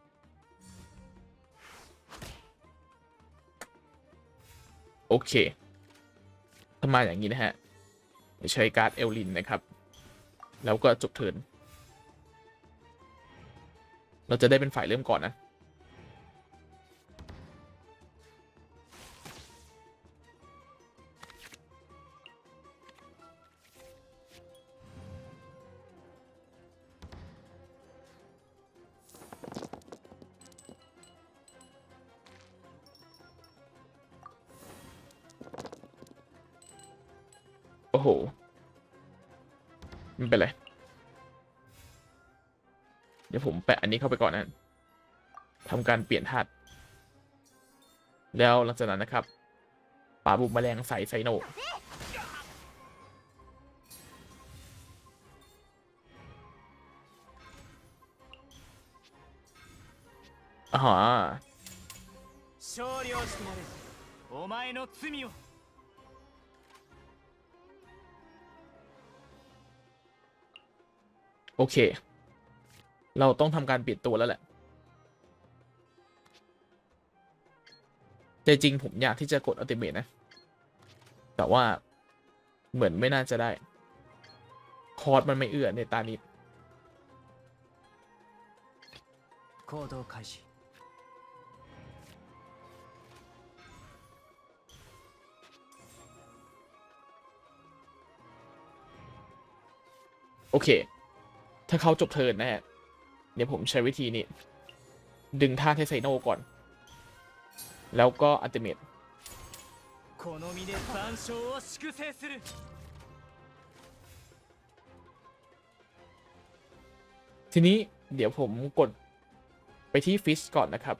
โอเคถ้ามาอย่างนี้นะฮะใช้การ์ดเอลลินนะครับแล้วก็จบเทิร์นเราจะได้เป็นฝ่ายเริ่มก่อนนะโอ้โหไม่เป็นไรเดี๋ยวผมแปะอันนี้เข้าไปก่อนนะทำการเปลี่ยนธาตุแล้วหลังจากนั้นนะครับป่าบุกแมลงใส่ไซโนอ๋อโอเคเราต้องทำการเปลี่ยนตัวแล้วแหละแต่จริงผมอยากที่จะกดอัลติเมทนะแต่ว่าเหมือนไม่น่าจะได้คอร์สมันไม่เอื้อในตานี้โอเคถ้าเขาจบเทิร์นแน่เดี๋ยวผมใช้วิธีนี้ดึงท่าเทไซโนก่อนแล้วก็อัลติเมททีนี้เดี๋ยวผมกดไปที่ฟิชก่อนนะครับ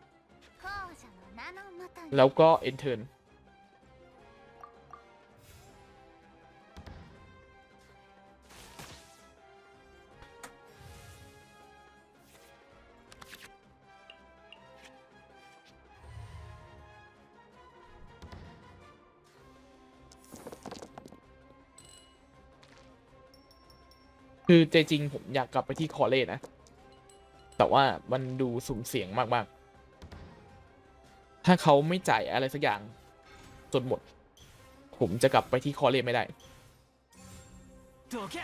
แล้วก็เอนเทิร์นคือใจจริงผมอยากกลับไปที่คอเลจนะแต่ว่ามันดูสุ่มเสี่ยงมากๆถ้าเขาไม่จ่ายอะไรสักอย่างจนหมดผมจะกลับไปที่คอเล่ไม่ได้どけ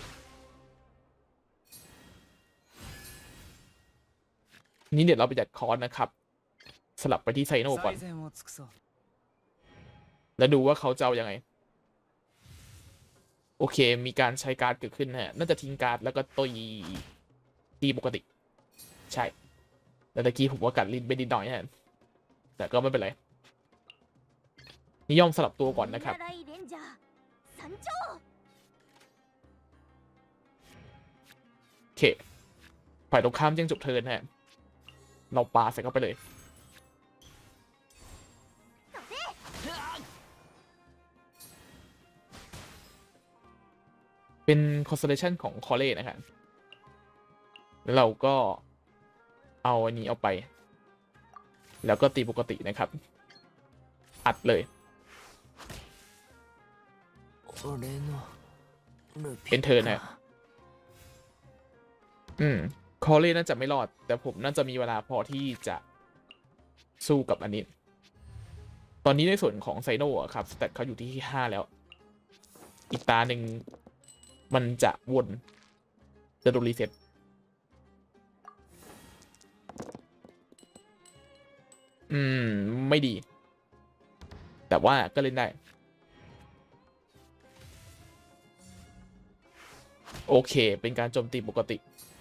นี่เดี๋ยวเราไปจัดคอร์สนะครับสลับไปที่ไซโนก่อน最善を尽くそうแล้วดูว่าเขาจะเอายังไงโอเคมีการใช้การ์ดเกิดขึ้นฮะน่าจะทิ้งการ์ดแล้วก็ตีปกติใช่แต่ตะกี้ผมว่ากัดลิ้นไปนิดหน่อยฮะแต่ก็ไม่เป็นไรนิยมสลับตัวก่อนนะครับ見習いレンジャー参上โอเคฝ่ายตรงข้ามยังจบเทิร์นฮะเราปาใส่เข้าไปเลยเป็น constellation ของคอเล่นะครับแล้วเราก็เอาอันนี้เอาไป แล้วก็ตีปกตินะครับ อัดเลย俺のルピเป็นเทิร์นฮะคอเล่น่าจะไม่รอด แต่ผมน่าจะมีเวลาพอที่จะสู้กับอันนี้ ตอนนี้ในส่วนของไซโน่ครับสแตทเขาอยู่ที่5แล้ว อีกตาหนึ่งมันจะวนจะโดนรีเซ็ตไม่ดี แต่ว่าก็เล่นได้ โอเคเป็นการโจมตีปกติ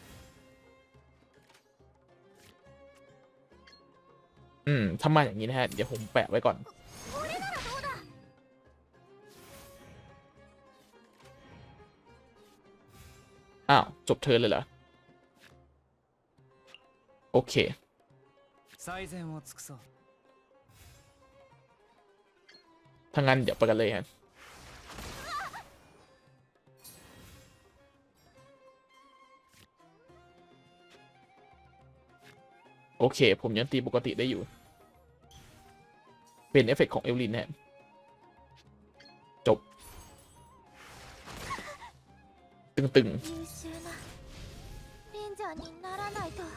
ถ้ามาอย่างนี้นะฮะ เดี๋ยวผมแปะไว้ก่อน อ้าว จบเทิร์นเลยเหรอ โอเค最善を尽くそうถ้างั้นเดี๋ยวไปกันเลยฮะ โอเค ผมยังตีปกติได้อยู่ เป็นเอฟเฟกต์ของเอลลินฮะ จบ ตึง優秀なレンジャーにならないと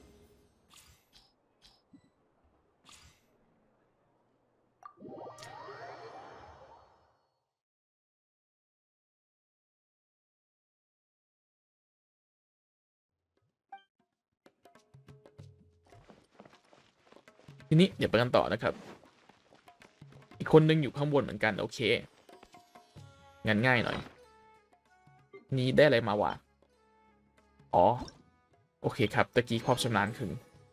ทีนี้เดี๋ยวไปกันต่อนะครับ อีกคนนึงอยู่ข้างบนเหมือนกัน โอเค งั้นง่ายหน่อย นี้ได้อะไรมาวะ อ๋อ โอเคครับ ตะกี้ความชำนาญขึ้น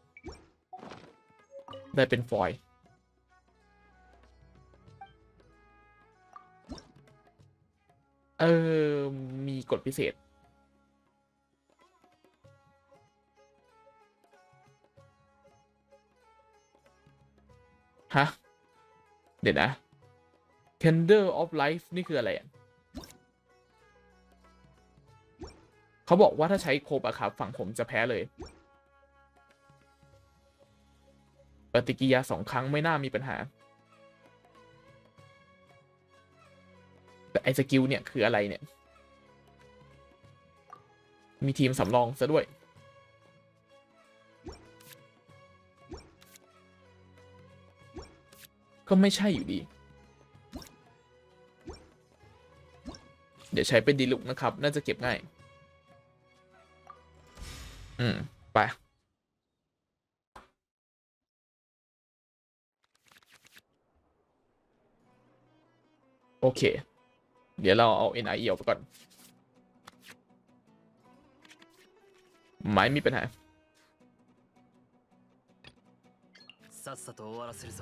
ได้เป็นฟอยล์มีกฎพิเศษ ฮะ เดี๋ยวนะ Candle of Life นี่คืออะไรอ่ะ เขาบอกว่าถ้าใช้โคบอะครับฝั่งผมจะแพ้เลย ปฏิกิริยา2 ครั้งไม่น่ามีปัญหา แต่ไอสกิลเนี่ยคืออะไรเนี่ย มีทีมสำรองซะด้วย ก็ไม่ใช่อยู่ดี เดี๋ยวใช้เป็นดีลุกนะครับ น่าจะเก็บง่าย ไป โอเค เดี๋ยวเราเอา NIE ออกไปก่อน ไม่มีปัญหาさっさと終わらせるぞ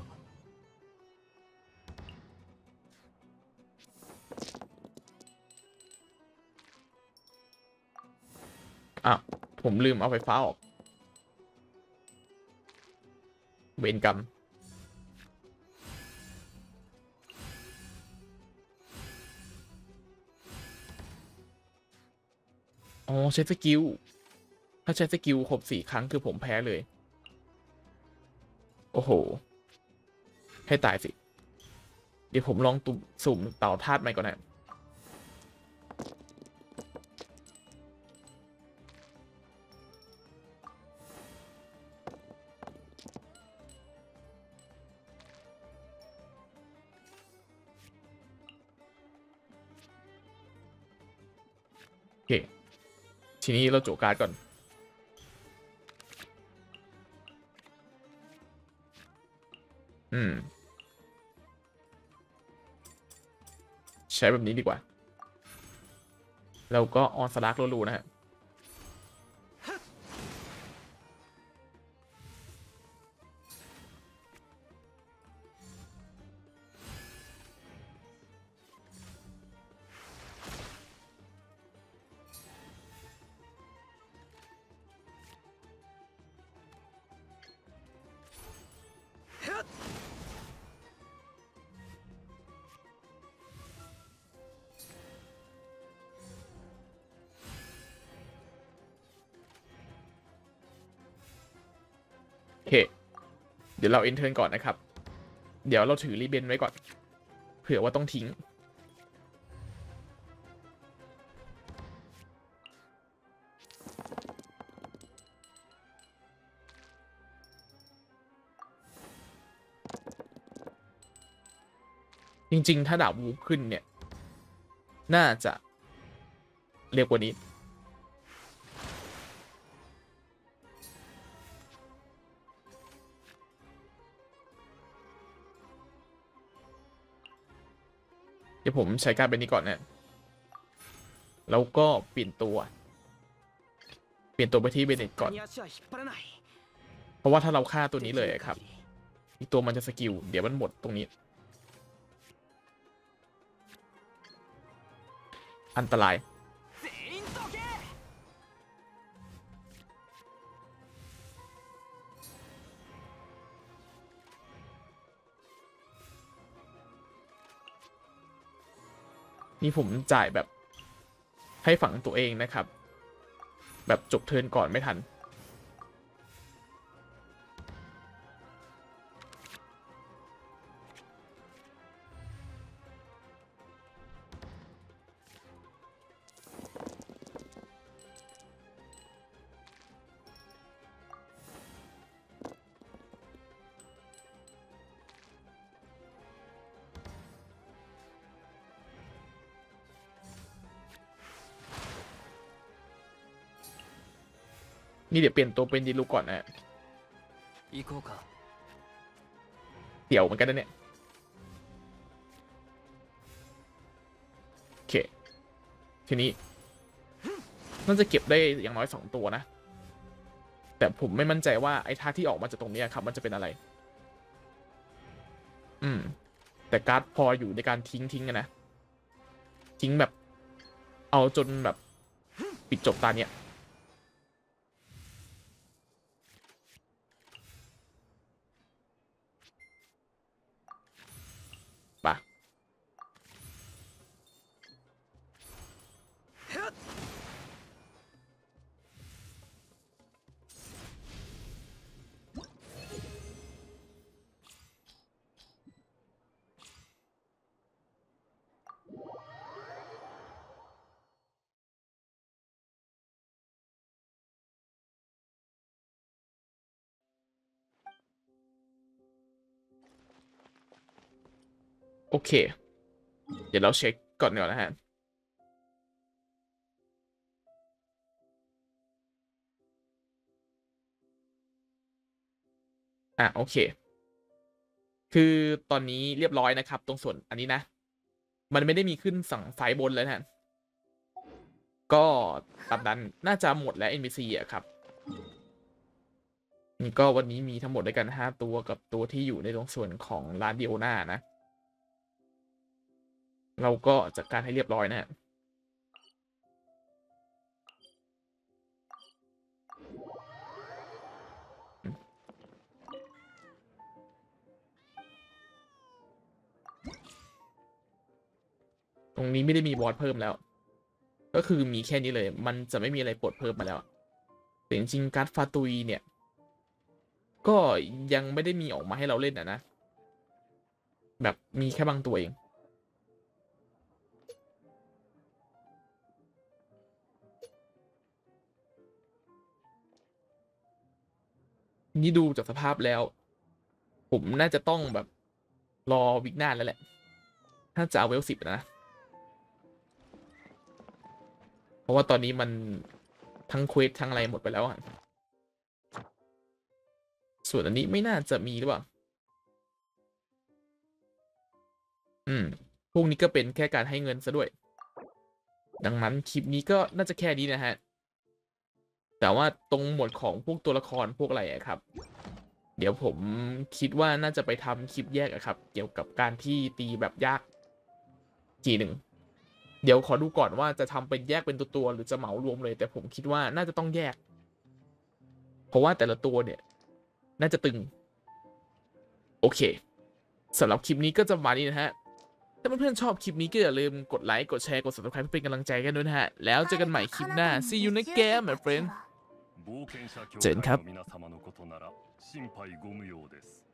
อ่ะ ผมลืมเอาไฟฟ้าออก เวรกรรม อ๋อ ใช้สกิล ถ้าใช้สกิลครบ4 ครั้งคือผมแพ้เลย โอ้โห ให้ตายสิ เดี๋ยวผมลองสุ่มเต่าธาตุใหม่ก่อนนะ ฟเคทีนี้เราโจการ์ดก่อนใช้แบบนี้ดีกว่าเราก็ออนสลักรูๆนะฮะโอเคเดี๋ยวเราเอนเทิร์นก่อนนะครับเดี๋ยวเราถือรีเบนไว้ก่อนเผื่อว่าต้องทิ้งจริงๆถ้าดาบวูฟขึ้นเนี่ยน่าจะเร็วกว่านี้เดี๋ยวผมใช้การเป็นนี้ก่อนนะแล้วก็เปลี่ยนตัวไปที่เบเนตก่อนเพราะว่าถ้าเราฆ่าตัวนี้เลยครับอีกตัวมันจะสกิลเดี๋ยวมันหมดตรงนี้อันตรายนี่ผมจ่ายแบบให้ฝังตัวเองนะครับแบบจบเทิร์นก่อนไม่ทันนี่เดี๋ยวเปลี่ยนตัวเป็นดีลูกก่อนนะ行こうかเดี๋ยวเหมือนกันนะเนี่ยโอเคทีนี้น่าจะเก็บได้อย่างน้อย2ตัวนะแต่ผมไม่มั่นใจว่าไอ้ท่าที่ออกมาจากตรงนี้ครับมันจะเป็นอะไรแต่การ์ดพออยู่ในการทิ้งกันนะทิ้งแบบเอาจนแบบปิดจบตาเนี่ยปะโอเคเดี๋ยวเราเช็คก่อนเดี๋ยวนะฮะโอเคคือตอนนี้เรียบร้อยนะครับตรงส่วนอันนี้นะมันไม่ได้มีขึ้นสั่งไฟบนเลยนะก็ตามนั้นน่าจะหมดแล้ว NPC อะครับนี่ก็วันนี้มีทั้งหมดด้วยกัน5ตัวกับตัวที่อยู่ในตรงส่วนของร้านดิโอนานะเราก็จัดการให้เรียบร้อยนะฮะตรงนี้ไม่ได้มีบอสเพิ่มแล้วก็คือมีแค่นี้เลยมันจะไม่มีอะไรปลดเพิ่มมาแล้วแต่จริงๆการ์ดฟาตุยเนี่ยก็ยังไม่ได้มีออกมาให้เราเล่นนะแบบมีแค่บางตัวเองนี่ดูจากสภาพแล้วผมน่าจะต้องแบบรอวิกหน้าแล้วแหละถ้าจะเอาเวล10นะเพราะว่าตอนนี้มันทั้งเควสทั้งอะไรหมดไปแล้วอะส่วนอันนี้ไม่น่าจะมีหรือเปล่าพวกนี้ก็เป็นแค่การให้เงินซะด้วย ดังนั้นคลิปนี้ก็น่าจะแค่นี้นะฮะ แต่ว่าตรงหมวดของพวกตัวละครพวกอะไรอะครับ เดี๋ยวผมคิดว่าน่าจะไปทำคลิปแยกอะครับ เกี่ยวกับการที่ตีแบบยากทีหนึ่ง เดี๋ยวขอดูก่อนว่าจะทำเป็นแยกเป็นตัวๆหรือจะเหมารวมเลย แต่ผมคิดว่าน่าจะต้องแยก เพราะว่าแต่ละตัวเนี่ยน่าจะตึง โอเคสำหรับคลิปนี้ก็จะประมาณนี้นะฮะ ถ้าเพื่อนๆชอบคลิปนี้ก็อย่าลืมกดไลค์กดแชร์กด subscribe เพื่อเป็นกำลังใจกันด้วยนะฮะ แล้วเจอกันใหม่คลิปหน้า See you next game my friend 冒険者協เจนครับ会の皆様のことなら心配ご無用です